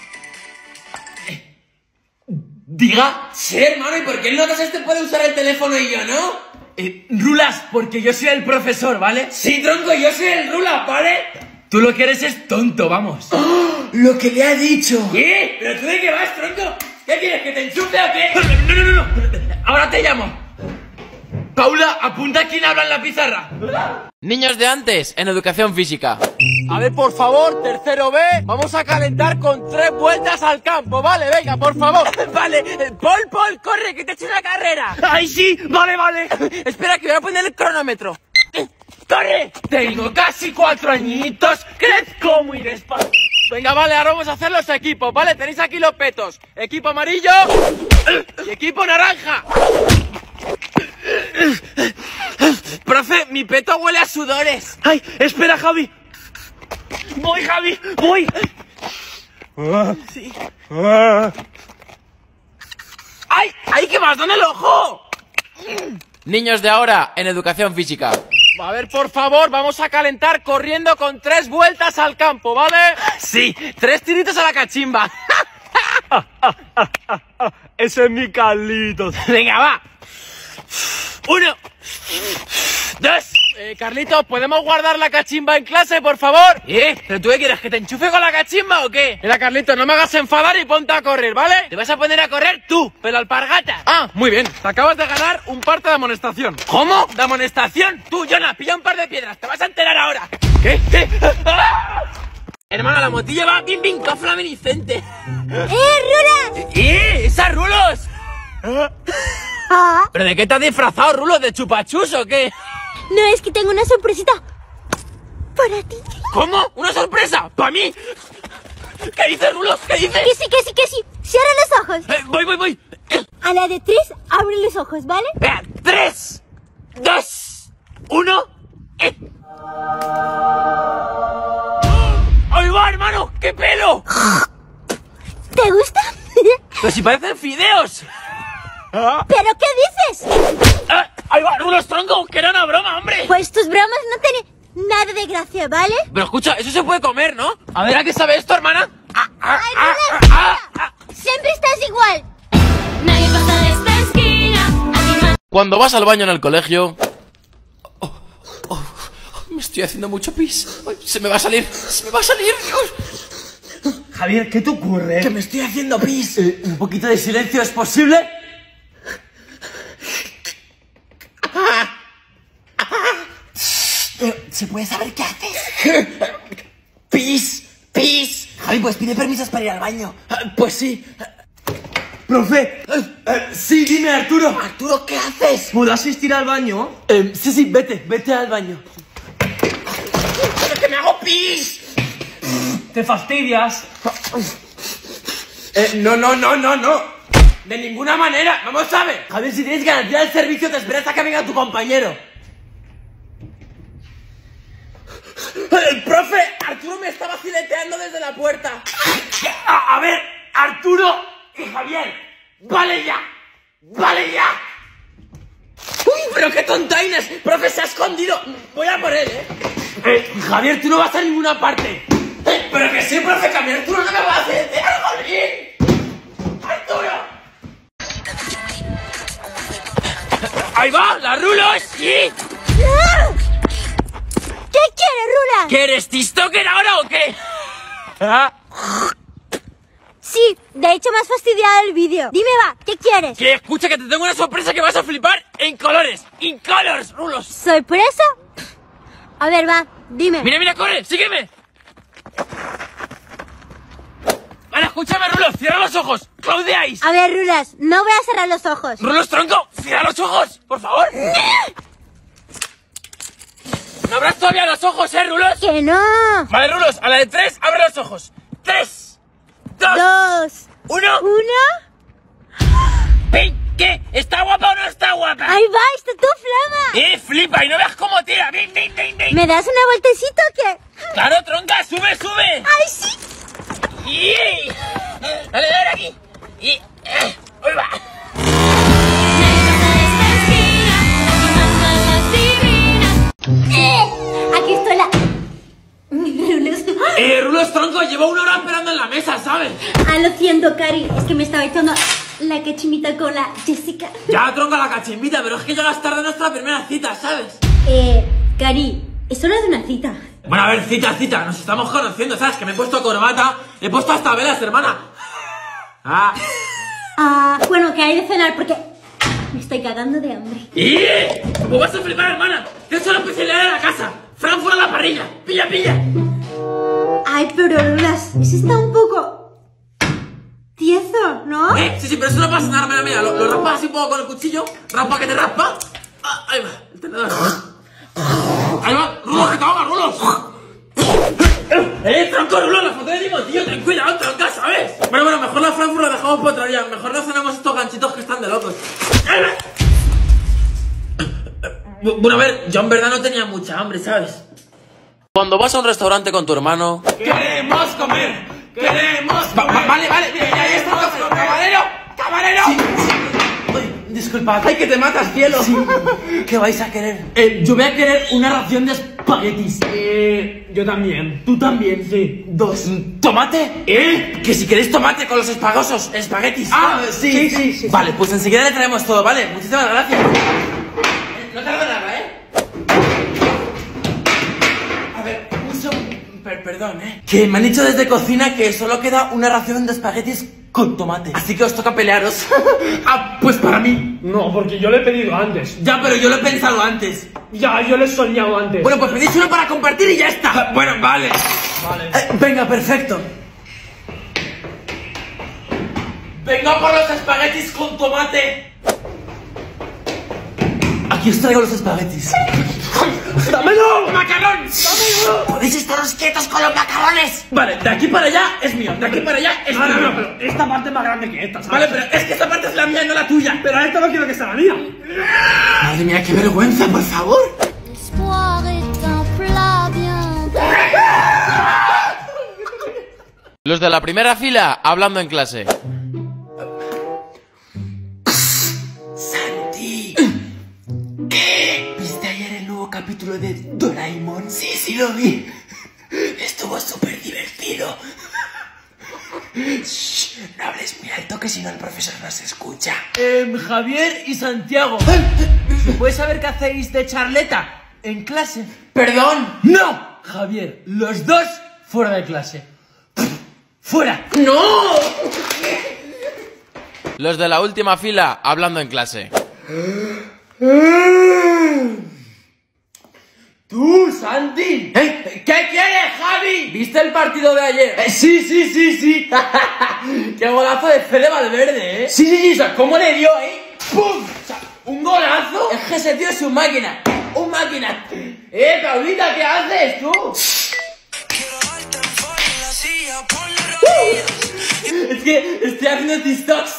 [SPEAKER 3] Diga.
[SPEAKER 10] Sí, hermano, ¿y por qué el notas este puede usar el teléfono y yo no?
[SPEAKER 3] Eh, Rulas, porque yo soy el profesor, ¿vale?
[SPEAKER 10] Sí, tronco, yo soy el Rulas, ¿vale?
[SPEAKER 3] Tú lo que eres es tonto, vamos.
[SPEAKER 10] ¡Oh! Lo que le ha dicho.
[SPEAKER 3] ¿Qué?
[SPEAKER 10] ¿Pero tú de qué vas, tronco? ¿Qué quieres, que te enchufe o qué?
[SPEAKER 3] No, no, no, no. Ahora te llamo. Paula, apunta quién habla en la pizarra.
[SPEAKER 20] Niños de antes, en educación física.
[SPEAKER 10] A ver, por favor, tercero B, vamos a calentar con tres vueltas al campo, ¿vale? Venga, por favor. Vale, Paul, Paul, corre, que te eche una carrera.
[SPEAKER 3] ¡Ay, sí! Vale, vale.
[SPEAKER 10] Espera, que voy a poner el cronómetro. ¡Corre!
[SPEAKER 3] Tengo casi cuatro añitos, crezco muy despacio.
[SPEAKER 10] Venga, vale, ahora vamos a hacer los equipos, ¿vale? Tenéis aquí los petos. Equipo amarillo y equipo naranja. Profe, mi peto huele a sudores.
[SPEAKER 3] ¡Ay, espera, Javi! ¡Voy, Javi! ¡Voy!
[SPEAKER 10] Sí. ¡Ay! ¡Ay, que más! ¡Dónde el ojo!
[SPEAKER 20] Niños de ahora, en educación física.
[SPEAKER 10] A ver, por favor, vamos a calentar corriendo con tres vueltas al campo, ¿vale?
[SPEAKER 3] Sí.
[SPEAKER 10] Tres tiritos a la cachimba.
[SPEAKER 3] Ese es mi Carlitos.
[SPEAKER 10] Venga, va. Uno. Dos. Eh, Carlitos, ¿podemos guardar la cachimba en clase, por favor? ¿Eh? ¿Pero tú qué quieres, que te enchufe con la cachimba o qué? Mira, Carlitos, no me hagas enfadar y ponte a correr, ¿vale? Te vas a poner a correr tú, pero alpargata.
[SPEAKER 3] Ah, muy bien. Te acabas de ganar un parte de amonestación.
[SPEAKER 10] ¿Cómo? ¿De amonestación? Tú, Jonah, pilla un par de piedras, te vas a enterar ahora. ¿Qué? ¿Qué? ¡Ah! Hermano, la motilla va bien, bien fluorescente.
[SPEAKER 21] ¡Eh, Rulas!
[SPEAKER 10] ¡Eh, esas Rulos!
[SPEAKER 21] Ah.
[SPEAKER 10] ¿Pero de qué te has disfrazado, Rulos? ¿De chupachus o qué?
[SPEAKER 21] No, es que tengo una sorpresita para ti.
[SPEAKER 10] ¿Cómo? ¿Una sorpresa? ¿Para mí? ¿Qué dices, Rulos? ¿Qué dices?
[SPEAKER 21] Que sí, que sí, que sí. Cierra los ojos.
[SPEAKER 10] Eh, voy, voy, voy.
[SPEAKER 21] A la de tres, abre los ojos, ¿vale?
[SPEAKER 10] Venga, tres, dos, uno. Eh. ¡Ahí va, hermano! ¡Qué pelo!
[SPEAKER 21] ¿Te gusta?
[SPEAKER 10] Pero si parecen fideos.
[SPEAKER 21] ¿Pero qué dices?
[SPEAKER 10] Ah, ¡ahí va, Rulos, tronco! ¡Que era una broma, hombre!
[SPEAKER 21] Pues tus bromas no tienen nada de gracia, ¿vale?
[SPEAKER 10] Pero escucha, eso se puede comer, ¿no? A ver, ¿a qué sabe esto, hermana? Ah, ah,
[SPEAKER 21] ¡Ay,
[SPEAKER 10] ah,
[SPEAKER 21] Rulas,
[SPEAKER 10] ah, ah,
[SPEAKER 21] ah. Siempre estás igual.
[SPEAKER 11] Nadie pasa de esta esquina. Aquí no...
[SPEAKER 20] Cuando vas al baño en el colegio... Oh, oh, oh, me estoy haciendo mucho pis. Ay, se me va a salir, se me va a salir, Dios.
[SPEAKER 3] Javier, ¿qué te ocurre?
[SPEAKER 10] Que me estoy haciendo pis.
[SPEAKER 3] Eh, ¿Un poquito de silencio es posible?
[SPEAKER 10] ¿Se puede saber qué haces? Pis, pis. Javi, pues pide permisos para ir al baño. Pues sí.
[SPEAKER 3] Profe, eh, sí, dime, Arturo.
[SPEAKER 10] Arturo, ¿qué haces?
[SPEAKER 3] ¿Puedo asistir al baño?
[SPEAKER 10] Eh, sí, sí, vete, vete al baño. ¡Pero que me hago pis!
[SPEAKER 3] Te fastidias.
[SPEAKER 10] Eh, no, no, no, no, no. De ninguna manera. Vamos a ver. Javier, si tienes garantía del servicio, te esperas a que venga tu compañero. El profe, Arturo me estaba fileteando desde la puerta. A, a ver, Arturo y Javier, vale ya, vale ya. Uy, pero qué tontaines, profe, se ha escondido. Voy a por él, eh. eh Javier, tú no vas a ninguna parte. Eh, pero que sí, profe, que a mí Arturo no me va a filetear, Javier. Arturo. Ahí va, la Rulos, sí.
[SPEAKER 21] ¡Ah! ¿Qué quieres, Rulas?
[SPEAKER 10] ¿Que eres TikToker ahora o qué? ¿Ah?
[SPEAKER 21] Sí, de hecho me has fastidiado el vídeo. Dime, va, ¿qué quieres?
[SPEAKER 10] Que escucha, que te tengo una sorpresa que vas a flipar en colores. In colors, Rulos.
[SPEAKER 21] ¿Sorpresa? A ver, va, dime.
[SPEAKER 10] Mira, mira, corre, sígueme. Vale, escúchame, Rulos, cierra los ojos. Close the eyes.
[SPEAKER 21] A ver, Rulas, no voy a cerrar los ojos.
[SPEAKER 10] Rulos, tronco, cierra los ojos, por favor. ¿No abras todavía los ojos, eh, Rulos?
[SPEAKER 21] ¡Que no!
[SPEAKER 10] Vale, Rulos, a la de tres, abre los ojos. Tres, dos,
[SPEAKER 21] dos
[SPEAKER 10] uno.
[SPEAKER 21] ¿Uno?
[SPEAKER 10] ¡Pin! ¿Qué? ¿Está guapa o no está guapa?
[SPEAKER 21] ¡Ahí va! ¡Está tu flama!
[SPEAKER 10] ¡Eh, flipa! Y no veas cómo tira. ¡Bing, bing, bing, bing!
[SPEAKER 21] ¿Me das una vueltecita o qué?
[SPEAKER 10] ¡Claro, tronca! ¡Sube, sube!
[SPEAKER 21] ¡Ay, sí!
[SPEAKER 10] ¡Y! ¡Dale, dale aquí! ¡Y! Eh, ¡ahí va!
[SPEAKER 11] Nadie pasa de esta esquina. Aquí más más divina.
[SPEAKER 21] ¡Eh!
[SPEAKER 10] ¿sabes?
[SPEAKER 21] Ah, lo siento, Cari. Es que me estaba echando la cachimita con la Jessica.
[SPEAKER 10] Ya, tronca la cachimbita, pero es que llegas tarde a nuestra primera cita, ¿sabes?
[SPEAKER 21] Eh, Cari, es hora de una cita.
[SPEAKER 10] Bueno, a ver, cita, cita, nos estamos conociendo, ¿sabes? Que me he puesto corbata, he puesto hasta velas, hermana. Ah.
[SPEAKER 21] Ah, bueno, que hay de cenar porque me estoy cagando de hambre.
[SPEAKER 10] ¡Y! ¡Me vas a flipar, hermana! ¡Que es la especialidad de la casa! ¡Frankfurt a la parrilla! ¡Pilla, pilla!
[SPEAKER 21] Ay, pero Lulas, ese está un poco tieso, ¿no?
[SPEAKER 10] Eh, sí, sí, pero eso no pasa nada, mira, mira, lo, lo raspas así un poco con el cuchillo, raspa que te raspa. Ah, ahí va, el tenedor. Ahí va, Rulos, que te ahogas, Rulos. Eh, tronco, Rulos, la foto de Nimo, tío, ten cuidado, tronca, ¿sabes? Bueno, bueno, mejor la Frankfurt la dejamos para otro día, mejor no cenamos estos ganchitos que están de locos. Bueno, a ver, yo en verdad no tenía mucha hambre, ¿sabes?
[SPEAKER 20] Cuando vas a un restaurante con tu hermano...
[SPEAKER 10] ¡Queremos comer! ¡Queremos comer! Va, va, vale, vale, mira, ya está, camarero, camarero. Sí, sí. Uy, disculpad. ¡Ay, que te matas, cielo! Sí. ¿Qué vais a querer? Eh, yo voy a querer una ración de espaguetis. Eh, yo también. Tú también, sí. Dos. ¿Tomate? ¿Eh? Que si queréis tomate con los espagosos, espaguetis. Ah, sí, sí, sí, sí. Vale, pues enseguida le traemos todo, ¿vale? Muchísimas gracias. No tarda nada, ¿eh? A ver, un segundo. Per perdón, ¿eh? Que me han dicho desde cocina que solo queda una ración de espaguetis con tomate. Así que os toca pelearos. Ah, pues para mí.
[SPEAKER 4] No, porque yo lo he pedido antes.
[SPEAKER 10] Ya, pero yo lo he pensado antes.
[SPEAKER 4] Ya, yo lo he soñado antes.
[SPEAKER 10] Bueno, pues pedís uno para compartir y ya está. Bueno, vale. Vale. Eh, venga, perfecto. Venga por los espaguetis con tomate. Aquí os traigo los espaguetis. ¡Dámelo! ¡Macarrón! ¡Dámelo! ¡Podéis estaros quietos con los macarrones! Vale, de aquí para allá es mío, de aquí para allá es mío.
[SPEAKER 4] No, no, no, pero esta parte es más grande que esta, ¿sabes?
[SPEAKER 10] Vale, pero es que esta parte es la mía, no la tuya.
[SPEAKER 4] Pero esta no quiero que sea la mía.
[SPEAKER 10] Madre mía, qué vergüenza, por favor.
[SPEAKER 20] Los de la primera fila hablando en clase.
[SPEAKER 10] Santi, ¿qué? ¿Viste ayer el nuevo capítulo de Doraemon? Sí, sí lo vi. Estuvo súper divertido. Shh, no hables muy alto que si no el profesor nos escucha. Eh, Javier y Santiago, ¿se puede saber qué hacéis de charleta en clase? ¿Perdón? ¡No! Javier, los dos fuera de clase. ¡Fuera! ¡No!
[SPEAKER 20] Los de la última fila hablando en clase.
[SPEAKER 10] ¡Tú, Santi! ¿Eh? ¿Qué quieres, Javi? ¿Viste el partido de ayer? Eh, sí, sí, sí, sí. ¡Qué golazo de Fede Valverde, eh! Sí, sí, sí, o sea, ¿cómo le dio, eh? ¡Pum! O sea, ¿un golazo? Es que ese tío es un máquina. ¡Un máquina! ¡Eh, Paulita, qué haces, tú! Es que estoy haciendo TikToks.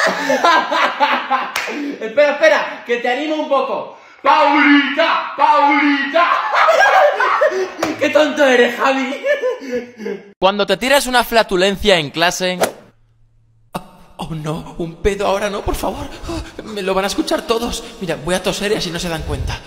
[SPEAKER 10] Espera, espera, que te animo un poco. ¡Paulita! ¡Paulita! ¡Qué tonto eres, Javi!
[SPEAKER 20] Cuando te tiras una flatulencia en clase... Oh, oh no, un pedo ahora no, por favor. Oh, me lo van a escuchar todos. Mira, voy a toser y así no se dan cuenta.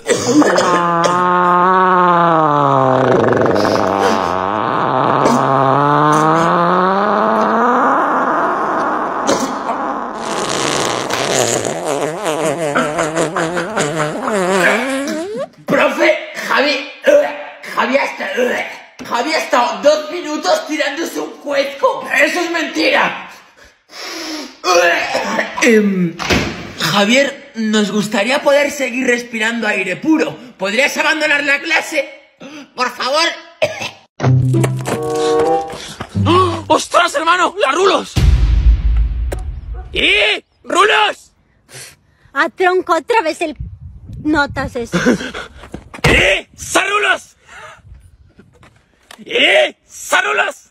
[SPEAKER 10] Profe, Javi... Javi ha estado... Javi ha estado dos minutos tirándose un cuezco. ¡Eso es mentira! Eh, Javier, nos gustaría poder seguir respirando aire puro. ¿Podrías abandonar la clase? Por favor. ¡Oh! ¡Ostras, hermano! ¡La Rulos! ¡Eh! ¡Rulos!
[SPEAKER 21] A tronco, otra vez el... Notas eso.
[SPEAKER 10] ¡Eh! ¡Sarulos! ¡Eh! ¡Sarulos!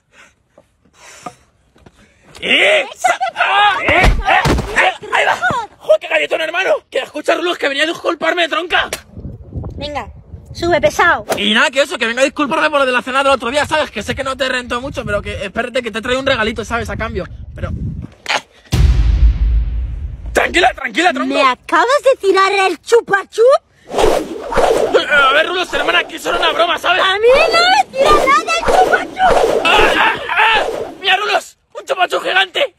[SPEAKER 10] ¡Eh! ¡Ah! ¡Eh! ¡Eh! ¡Eh! ¡Ahí va! ¡Joder, qué galletón, hermano! Que escucha, Rulos, que venía a disculparme, tronca.
[SPEAKER 21] Venga, sube, pesado.
[SPEAKER 10] Y nada, que eso, que venga a disculparme por lo de la cena del otro día, ¿sabes? Que sé que no te rentó mucho, pero que espérate que te traigo un regalito, ¿sabes? A cambio. Pero... Tranquila, tranquila, tronco.
[SPEAKER 21] ¿Me acabas de tirar el chupachup?
[SPEAKER 10] A ver, Rulos, hermana, que eso era una broma, ¿sabes?
[SPEAKER 21] A mí no me tira nada el chupachup.
[SPEAKER 10] ¡Ah, ah, ah! ¡Peñarulos! ¡Un chupachu gigante!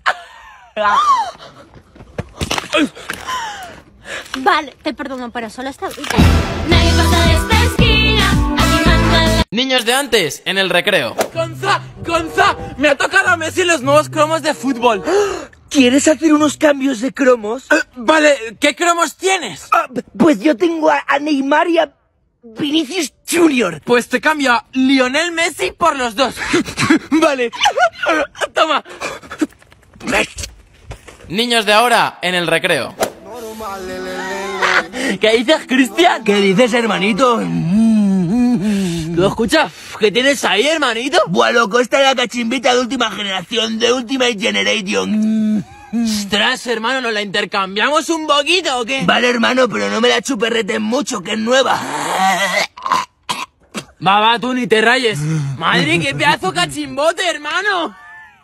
[SPEAKER 21] Vale, te perdono, pero solo esta vez.
[SPEAKER 11] Nadie pasa de esta esquina. Aquí manda la...
[SPEAKER 20] Niños de antes, en el recreo.
[SPEAKER 10] ¡Gonza! ¡Gonza! Me ha tocado a Messi los nuevos cromos de fútbol. ¿Quieres hacer unos cambios de cromos? Uh, vale, ¿qué cromos tienes? Uh, pues yo tengo a, a Neymar y a Vinicius Junior. Pues te cambio a Lionel Messi por los dos. Vale. Uh, toma.
[SPEAKER 20] Niños de ahora, en el recreo.
[SPEAKER 10] ¿Qué dices, Cristian? ¿Qué dices, hermanito? ¿Lo escuchas? ¿Qué tienes ahí, hermanito? Buah, loco, esta es la cachimbita de última generación, de Ultimate Generation. Ostras, hermano, ¿nos la intercambiamos un poquito o qué? Vale, hermano, pero no me la chuperretes mucho, que es nueva. Va, va, tú ni te rayes. Madre, qué pedazo cachimbote, hermano.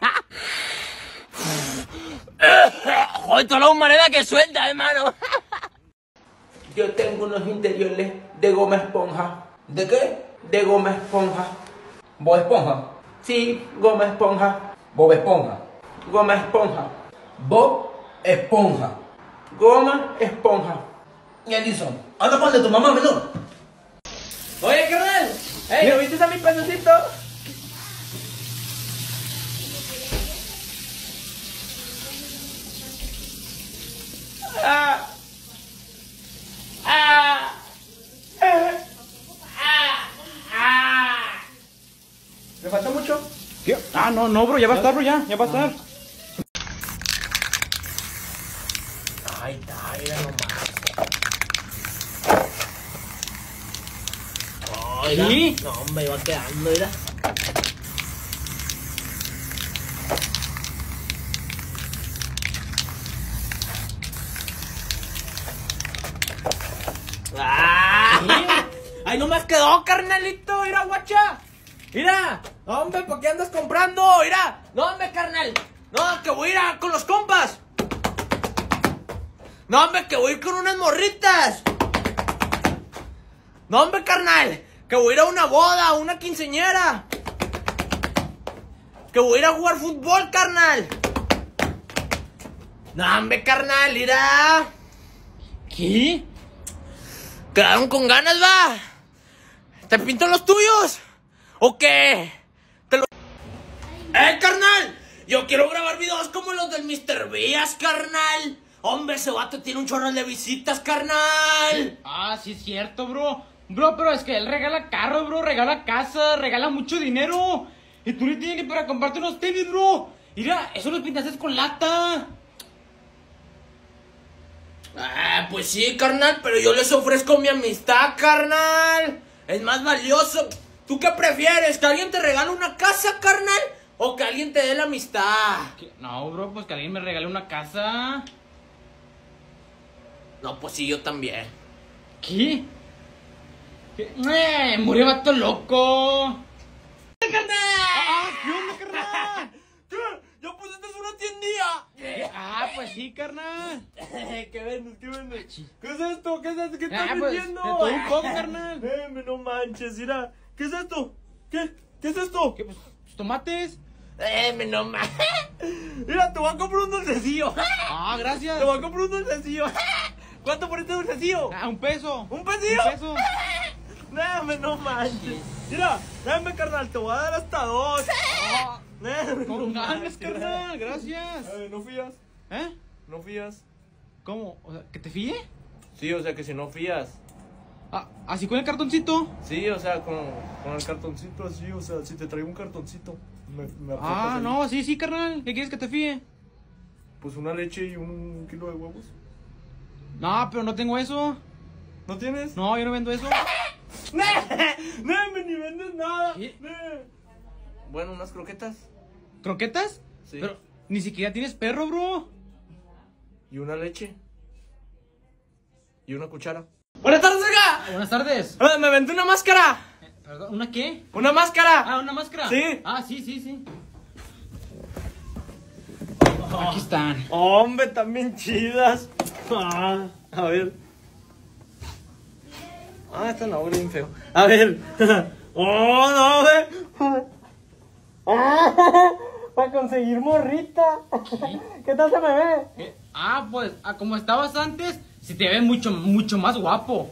[SPEAKER 10] Joder, toda la humanidad que suelta, hermano. Yo tengo unos interiores de goma esponja. ¿De qué? De goma esponja. ¿Bob Esponja? Sí, goma esponja. ¿Bob Esponja? Goma esponja. Bob Esponja. Goma esponja. Y Edison, anda con de tu mamá, menor. Oye, carnal. Ey, ¿no viste a mi pececito? Ah. Ah. Eh. Ah. Ah.
[SPEAKER 6] ¿Le falta mucho? ¿Qué? Ah, no, no, bro, ya va a estar, bro, ya, ya va a estar.
[SPEAKER 10] Ay, ay, mira nomás. Ay, no, me va quedando, mira. ¡Ah! ¡Ay, no me quedó, carnalito! ¡Mira, guacha! ¡Mira! No, hombre, ¿por qué andas comprando? ¡Mira! ¡No, hombre, carnal! ¡No, que voy a ir a, con los compas! ¡No, hombre, que voy a ir con unas morritas! ¡No, hombre, carnal! ¡Que voy a ir a una boda, a una quinceañera! ¡Que voy a ir a jugar fútbol, carnal! ¡No, hombre, carnal! ¡Mira! ¿Qué? ¿Quedaron con ganas, va? ¿Te pintan los tuyos? ¿O qué? ¿Te lo... ¡Eh, carnal! Yo quiero grabar videos como los del mister Vías, carnal. Hombre, ese vato tiene un chorro de visitas, carnal.
[SPEAKER 1] Ah, sí es cierto, bro. Bro, pero es que él regala carros, bro, regala casa, regala mucho dinero. Y tú no tienes ni para comprarte unos tenis, bro. Mira, eso lo pintaste con lata.
[SPEAKER 10] Ah, pues sí, carnal, pero yo les ofrezco mi amistad, carnal. Es más valioso. ¿Tú qué prefieres? ¿Que alguien te regale una casa, carnal? ¿O que alguien te dé la amistad?
[SPEAKER 1] ¿Qué? No, bro, pues que alguien me regale una casa.
[SPEAKER 10] No, pues sí, yo también.
[SPEAKER 1] ¿Qué? ¿Qué? ¡Eh! ¡Murió vato loco!
[SPEAKER 10] ¡Carnal!
[SPEAKER 1] ¡Ah! ¿Qué onda, carnal?
[SPEAKER 10] ¿Qué? ¿Ya pusiste una tiendilla?
[SPEAKER 1] Ah, pues sí, carnal.
[SPEAKER 10] ¿Qué vendes? ¿Qué vendes? ¿Qué es esto? ¿Qué es esto? ¿Qué estás
[SPEAKER 1] Ah, pues,
[SPEAKER 10] vendiendo?
[SPEAKER 1] de todo un poco, carnal.
[SPEAKER 10] Veme, no manches, mira. ¿Qué es esto? ¿Qué? ¿Qué es esto?
[SPEAKER 1] ¿Qué? Pues, tomates.
[SPEAKER 10] Eh, no manches. Mira, te voy a comprar un dulcecillo.
[SPEAKER 1] Ah, gracias.
[SPEAKER 10] Te voy a comprar un dulcecillo. ¿Cuánto por este dulcecillo?
[SPEAKER 1] Ah, un peso.
[SPEAKER 10] ¿Un pesillo?
[SPEAKER 1] Un peso.
[SPEAKER 10] Dame, no manches. Mira, dame, carnal, te voy a dar hasta dos.
[SPEAKER 1] Oh.
[SPEAKER 10] Dame,
[SPEAKER 1] Con
[SPEAKER 10] no
[SPEAKER 1] ganas,
[SPEAKER 10] manches.
[SPEAKER 1] carnal, gracias.
[SPEAKER 10] Eh, ¿no fías?
[SPEAKER 1] ¿Eh?
[SPEAKER 10] ¿No fías?
[SPEAKER 1] ¿Cómo? O sea, ¿que te fíe?
[SPEAKER 10] Sí, o sea, que si no fías.
[SPEAKER 1] Ah, ¿así con el cartoncito?
[SPEAKER 10] Sí, o sea, con, con el cartoncito así, o sea, si te traigo un cartoncito. Me, me aprietas
[SPEAKER 1] Ah,
[SPEAKER 10] ahí.
[SPEAKER 1] no, sí, sí, carnal. ¿Qué quieres que te fíe?
[SPEAKER 10] Pues una leche y un kilo de huevos.
[SPEAKER 1] No, pero no tengo eso.
[SPEAKER 10] ¿No tienes?
[SPEAKER 1] No, yo no vendo eso.
[SPEAKER 10] ¡No! ¡No, ni vendes nada!
[SPEAKER 1] ¿Qué?
[SPEAKER 10] ¡No! Bueno, unas croquetas.
[SPEAKER 1] ¿Croquetas?
[SPEAKER 10] Sí.
[SPEAKER 1] Pero ni siquiera tienes perro, bro.
[SPEAKER 10] Y una leche. Y una cuchara.
[SPEAKER 1] ¡Buenas tardes, oiga! Buenas tardes.
[SPEAKER 10] Ah, me vendí una máscara.
[SPEAKER 1] Eh, ¿Perdón? ¿Una qué?
[SPEAKER 10] ¡Una máscara!
[SPEAKER 1] Ah, ¿una máscara?
[SPEAKER 10] Sí.
[SPEAKER 1] Ah, sí, sí, sí. Aquí están.
[SPEAKER 10] Hombre, también chidas. Ah, a ver. Ah, esta no, bien feo. A ver. Oh, no, ve. Oh,
[SPEAKER 5] para conseguir morrita. ¿Qué tal se me ve?
[SPEAKER 6] ¿Qué? Ah, pues, a como estabas antes, si te ves mucho, mucho más guapo.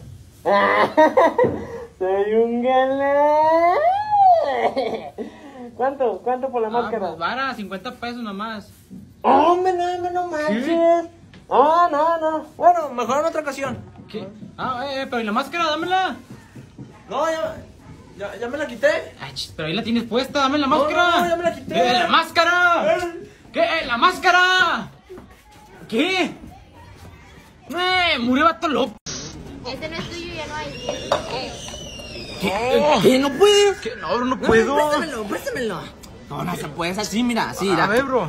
[SPEAKER 5] Soy un galán. ¿Cuánto? ¿Cuánto por la
[SPEAKER 6] Ah,
[SPEAKER 5] máscara?
[SPEAKER 6] pues vara, cincuenta pesos nomás.
[SPEAKER 5] Hombre, no, no, no manches. No, no, no. Bueno, mejor en otra ocasión.
[SPEAKER 6] ¿Qué? Ah, eh, pero ¿y la máscara? Dámela.
[SPEAKER 5] No, ya, ya, ya me la quité.
[SPEAKER 6] Ay, ch, pero ahí la tienes puesta, dame la máscara.
[SPEAKER 5] No, no, ya me la quité.
[SPEAKER 6] ¡Eh, la máscara! ¿Qué? Eh, ¡La máscara! ¿Qué? ¡Eh! Murió vato loco.
[SPEAKER 11] Este no es tuyo, ya no hay.
[SPEAKER 5] ¿Qué? ¿Qué? ¿No puedes?
[SPEAKER 6] ¿Qué? No, bro, no puedo.
[SPEAKER 5] No, préstamelo, préstamelo. No, no se puede, es así, mira, así, mira.
[SPEAKER 6] A ver, bro.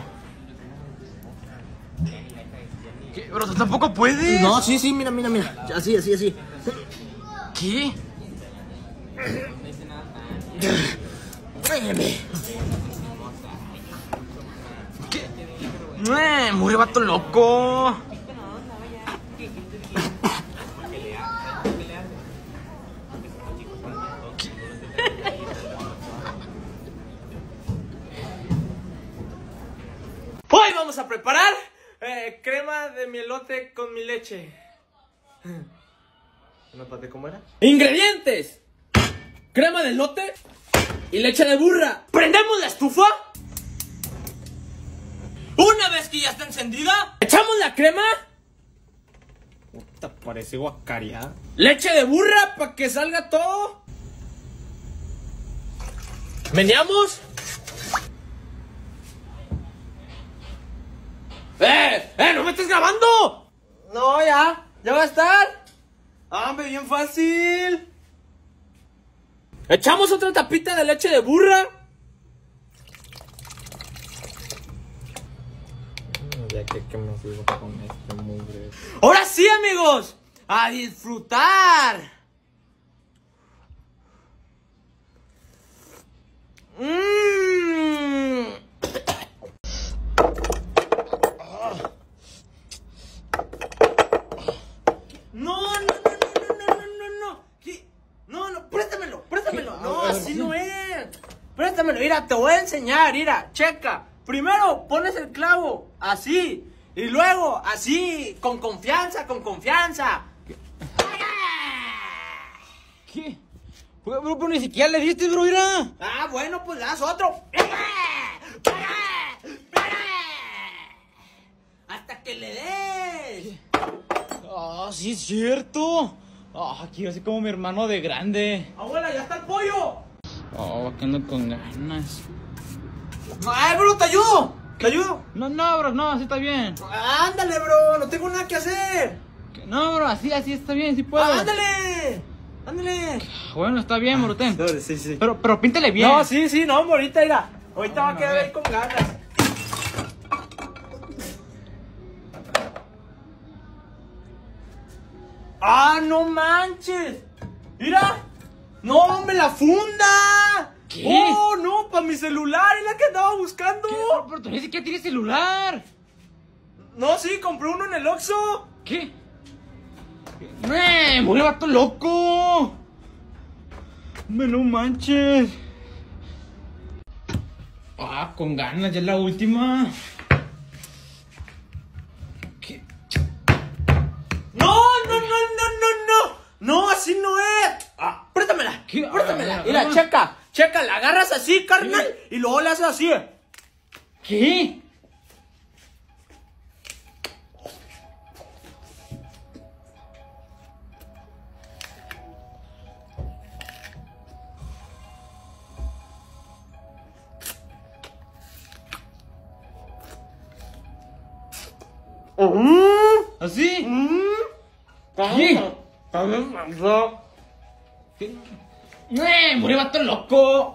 [SPEAKER 6] ¿Qué? Bro, tú tampoco puedes.
[SPEAKER 5] No, sí, sí, mira, mira, mira. Así, así, así.
[SPEAKER 6] ¿Qué?
[SPEAKER 5] Tráigame.
[SPEAKER 6] ¿Qué? ¡Eh! Murió vato loco.
[SPEAKER 10] Hoy vamos a preparar eh, crema de mielote con mi leche. ¿Nótate cómo era? Ingredientes: crema de elote y leche de burra. ¿Prendemos la estufa? Una vez que ya está encendida, echamos la crema.
[SPEAKER 6] Puta, parece guacareada.
[SPEAKER 10] Leche de burra para que salga todo. Meneamos. ¡Eh! ¡Eh! ¡No me estés grabando!
[SPEAKER 5] No, ya. Ya va a estar.
[SPEAKER 10] ¡Ah, hombre, bien fácil! Echamos otra tapita de leche de burra.
[SPEAKER 6] Ya que, que me sigo con este mugre.
[SPEAKER 10] ¡Ahora sí, amigos! ¡A disfrutar! Mmm. No, no, no, no, no, no, no, no. ¿Qué? No, no, préstamelo, préstamelo. No, así no es. Préstamelo, mira, te voy a enseñar, mira, checa. Primero pones el clavo, así. Y luego, así, con confianza, con confianza.
[SPEAKER 6] ¿Qué? Bro, bro, pero ni siquiera le diste, bro, mira.
[SPEAKER 10] Ah, bueno, pues le das otro. Hasta que le des.
[SPEAKER 6] Ah, sí es cierto. Ah, quiero ser como mi hermano de grande.
[SPEAKER 10] Abuela, ya está el pollo.
[SPEAKER 6] Oh, que ando con ganas.
[SPEAKER 10] Ay, bro, te ayudo. ¿Te ayudo?
[SPEAKER 6] No, no, bro, no, así está bien.
[SPEAKER 10] Ándale, bro, no tengo nada que hacer.
[SPEAKER 6] No, bro, así, así está bien, sí puedo.
[SPEAKER 10] Ándale, ándale.
[SPEAKER 6] Bueno, está bien, bro, ten.
[SPEAKER 10] No, sí, sí.
[SPEAKER 6] Pero, pero píntale bien.
[SPEAKER 10] No, sí, sí, no, ahorita, mira. Ahorita va a quedar ahí con ganas. ¡Ah, no manches! ¡Mira! ¡No, hombre, la funda!
[SPEAKER 6] ¿Qué?
[SPEAKER 10] ¡Oh, no! ¡Para mi celular! ¡Es la que andaba buscando!
[SPEAKER 6] ¿Qué? Pero tú ni siquiera tienes celular.
[SPEAKER 10] No, sí, compré uno en el Oxxo.
[SPEAKER 6] ¿Qué? ¡Eh! ¡Murió vato loco! ¡Me no manches! Ah, con ganas, ya es la última. ¿Qué?
[SPEAKER 10] ¡No, no, no, no, no, no! ¡No, así no es! Ah, préstamela,
[SPEAKER 6] ¿Qué?
[SPEAKER 10] préstamela.
[SPEAKER 6] Ah,
[SPEAKER 10] Mira,
[SPEAKER 6] ah,
[SPEAKER 10] checa, checa, la agarras así, carnal, y luego le haces así.
[SPEAKER 6] ¿Qué? ¿Así? ¿Qué? ¡Eh! ¡Murió vato loco!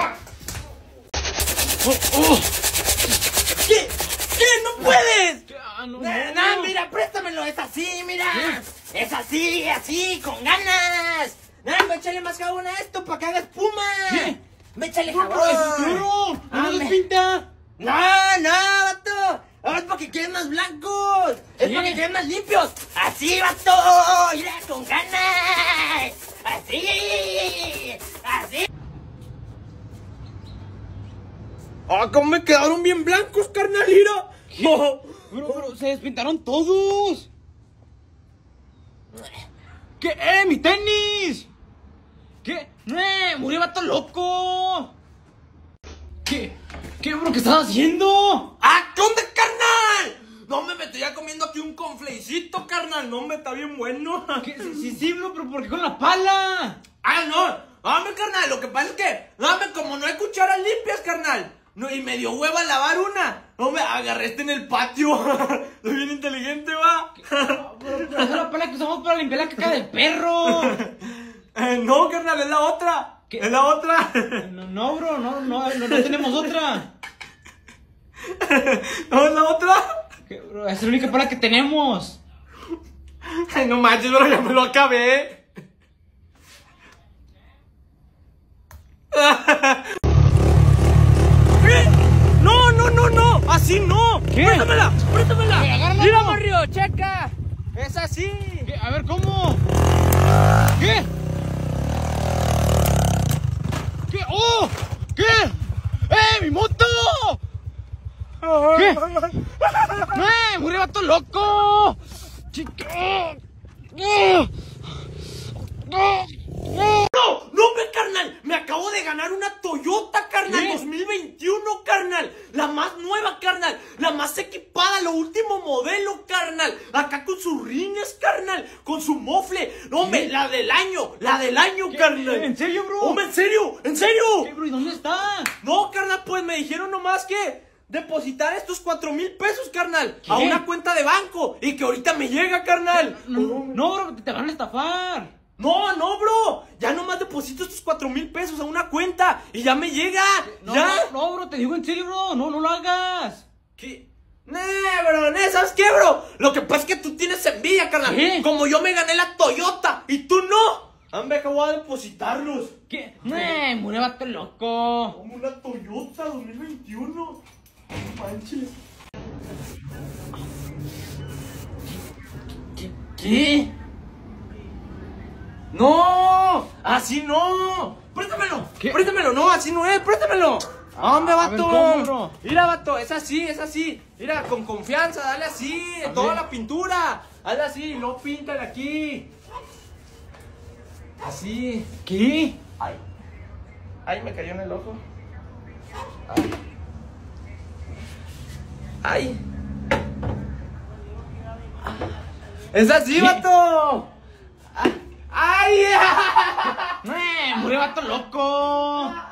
[SPEAKER 10] ¿Qué? ¿Qué? ¡No puedes!
[SPEAKER 6] Ah, no,
[SPEAKER 10] Nah,
[SPEAKER 6] no,
[SPEAKER 10] nah,
[SPEAKER 6] no.
[SPEAKER 10] mira, préstamelo, es así, mira.
[SPEAKER 6] ¿Qué?
[SPEAKER 10] Es así, así, con ganas. Nah, échale más jabón a esto para que haga espuma.
[SPEAKER 6] ¿Qué?
[SPEAKER 10] Échale
[SPEAKER 6] Bro,
[SPEAKER 10] jabón.
[SPEAKER 6] pero es duro.
[SPEAKER 10] Ah,
[SPEAKER 6] ¡No
[SPEAKER 10] me-
[SPEAKER 6] nos pinta!
[SPEAKER 10] No, no, vato. Ahora es para que queden más blancos. Es
[SPEAKER 6] ¿Qué?
[SPEAKER 10] para que queden más limpios. Así, vato. Mira, con ganas. Así. Así. ¡Ah, cómo me quedaron bien blancos, carnal! ¡Mira!
[SPEAKER 6] Oh. Pero, pero, se despintaron todos. ¿Qué? ¡Eh, mi tenis! ¿Qué? ¡Eh, murió vato loco! ¿Qué? ¿Qué, bro? ¿Qué estás haciendo?
[SPEAKER 10] ¡Ah, qué onda, carnal! No, me estoy ya comiendo aquí un conflecito, carnal. No, me está bien bueno.
[SPEAKER 6] ¿Qué? Sí, sí, sí, bro, pero ¿por qué con la pala?
[SPEAKER 10] ¡Ah, no! ¡Dame, carnal! Lo que pasa es que, dame, como no hay cucharas limpias, carnal. No, y me dio hueva lavar una. No, me agarré este en el patio. Soy bien inteligente, va.
[SPEAKER 6] Pero, pero esa es la pala que usamos para limpiar la caca del perro.
[SPEAKER 10] Eh, no, carnal, es la otra. ¿Qué? Es la otra.
[SPEAKER 6] No, no, bro, no, no, no, no tenemos otra.
[SPEAKER 10] ¿No es la otra?
[SPEAKER 6] ¿Qué, bro? Es la única pala que tenemos.
[SPEAKER 10] Ay, no manches, bro, ya me lo acabé. ¿Qué? No, no, no, no. Así no.
[SPEAKER 6] ¿Qué?
[SPEAKER 10] Préstamela, préstamela.
[SPEAKER 6] Mira, Mario, checa. Es así. ¿Qué? A ver, ¿cómo? ¿Qué? ¿Qué? ¡Oh! ¿Qué? ¡Eh, mi moto! ¿Qué? ¡Eh, murió vato loco! ¡Chica!
[SPEAKER 10] ¡No! ¡No, me, carnal! Me acabo de ganar una Toyota, carnal.
[SPEAKER 6] ¿Qué?
[SPEAKER 10] dos mil veintiuno, carnal. La más nueva, carnal. La más equipada, lo último modelo, carnal. Acá con sus rines, carnal. Con su mofle. No, hombre, la del año. La del año,
[SPEAKER 6] ¿Qué?
[SPEAKER 10] carnal.
[SPEAKER 6] ¿En serio, bro?
[SPEAKER 10] Hombre, ¿en serio? ¿En serio?
[SPEAKER 6] ¿Qué, bro? ¿Y dónde está?
[SPEAKER 10] No, carnal, pues me dijeron nomás que depositar estos cuatro mil pesos, carnal.
[SPEAKER 6] ¿Qué?
[SPEAKER 10] A una cuenta de banco. Y que ahorita me llega, carnal.
[SPEAKER 6] No, no, no, bro, te van a estafar.
[SPEAKER 10] No, no, bro. Ya nomás deposito estos cuatro mil pesos a una cuenta y ya me llega.
[SPEAKER 6] No,
[SPEAKER 10] ya.
[SPEAKER 6] no, no, bro, te digo en serio, bro. No, no lo hagas.
[SPEAKER 10] ¿Qué? Nee, bro, nee, ¿sabes qué, bro? Lo que pasa es que tú tienes envidia, carnal.
[SPEAKER 6] ¿Qué?
[SPEAKER 10] Como yo me gané la Toyota y tú no. Hombre, que voy a depositarlos.
[SPEAKER 6] ¿Qué? Nee, murió vato loco.
[SPEAKER 10] Como una Toyota dos mil veintiuno. No manches.
[SPEAKER 6] ¿Qué? ¿Qué?
[SPEAKER 10] ¡No! ¡Así no! ¡Préstamelo!
[SPEAKER 6] ¿Qué?
[SPEAKER 10] ¡Préstamelo! ¡No, así no es! ¡Préstamelo! ¡Hombre,
[SPEAKER 6] A ver,
[SPEAKER 10] vato!
[SPEAKER 6] ¿cómo, bro?
[SPEAKER 10] Mira, vato, es así, es así. Mira, con confianza, dale así,
[SPEAKER 6] A
[SPEAKER 10] toda
[SPEAKER 6] ver.
[SPEAKER 10] la pintura. Hazle así, no píntale aquí. Así.
[SPEAKER 6] ¿Qué?
[SPEAKER 10] Ay. Ay, me cayó en el ojo. Ay. Ay. Es así,
[SPEAKER 6] ¿Qué?
[SPEAKER 10] vato. ¡Ay!
[SPEAKER 6] ¡Eh, murió vato loco!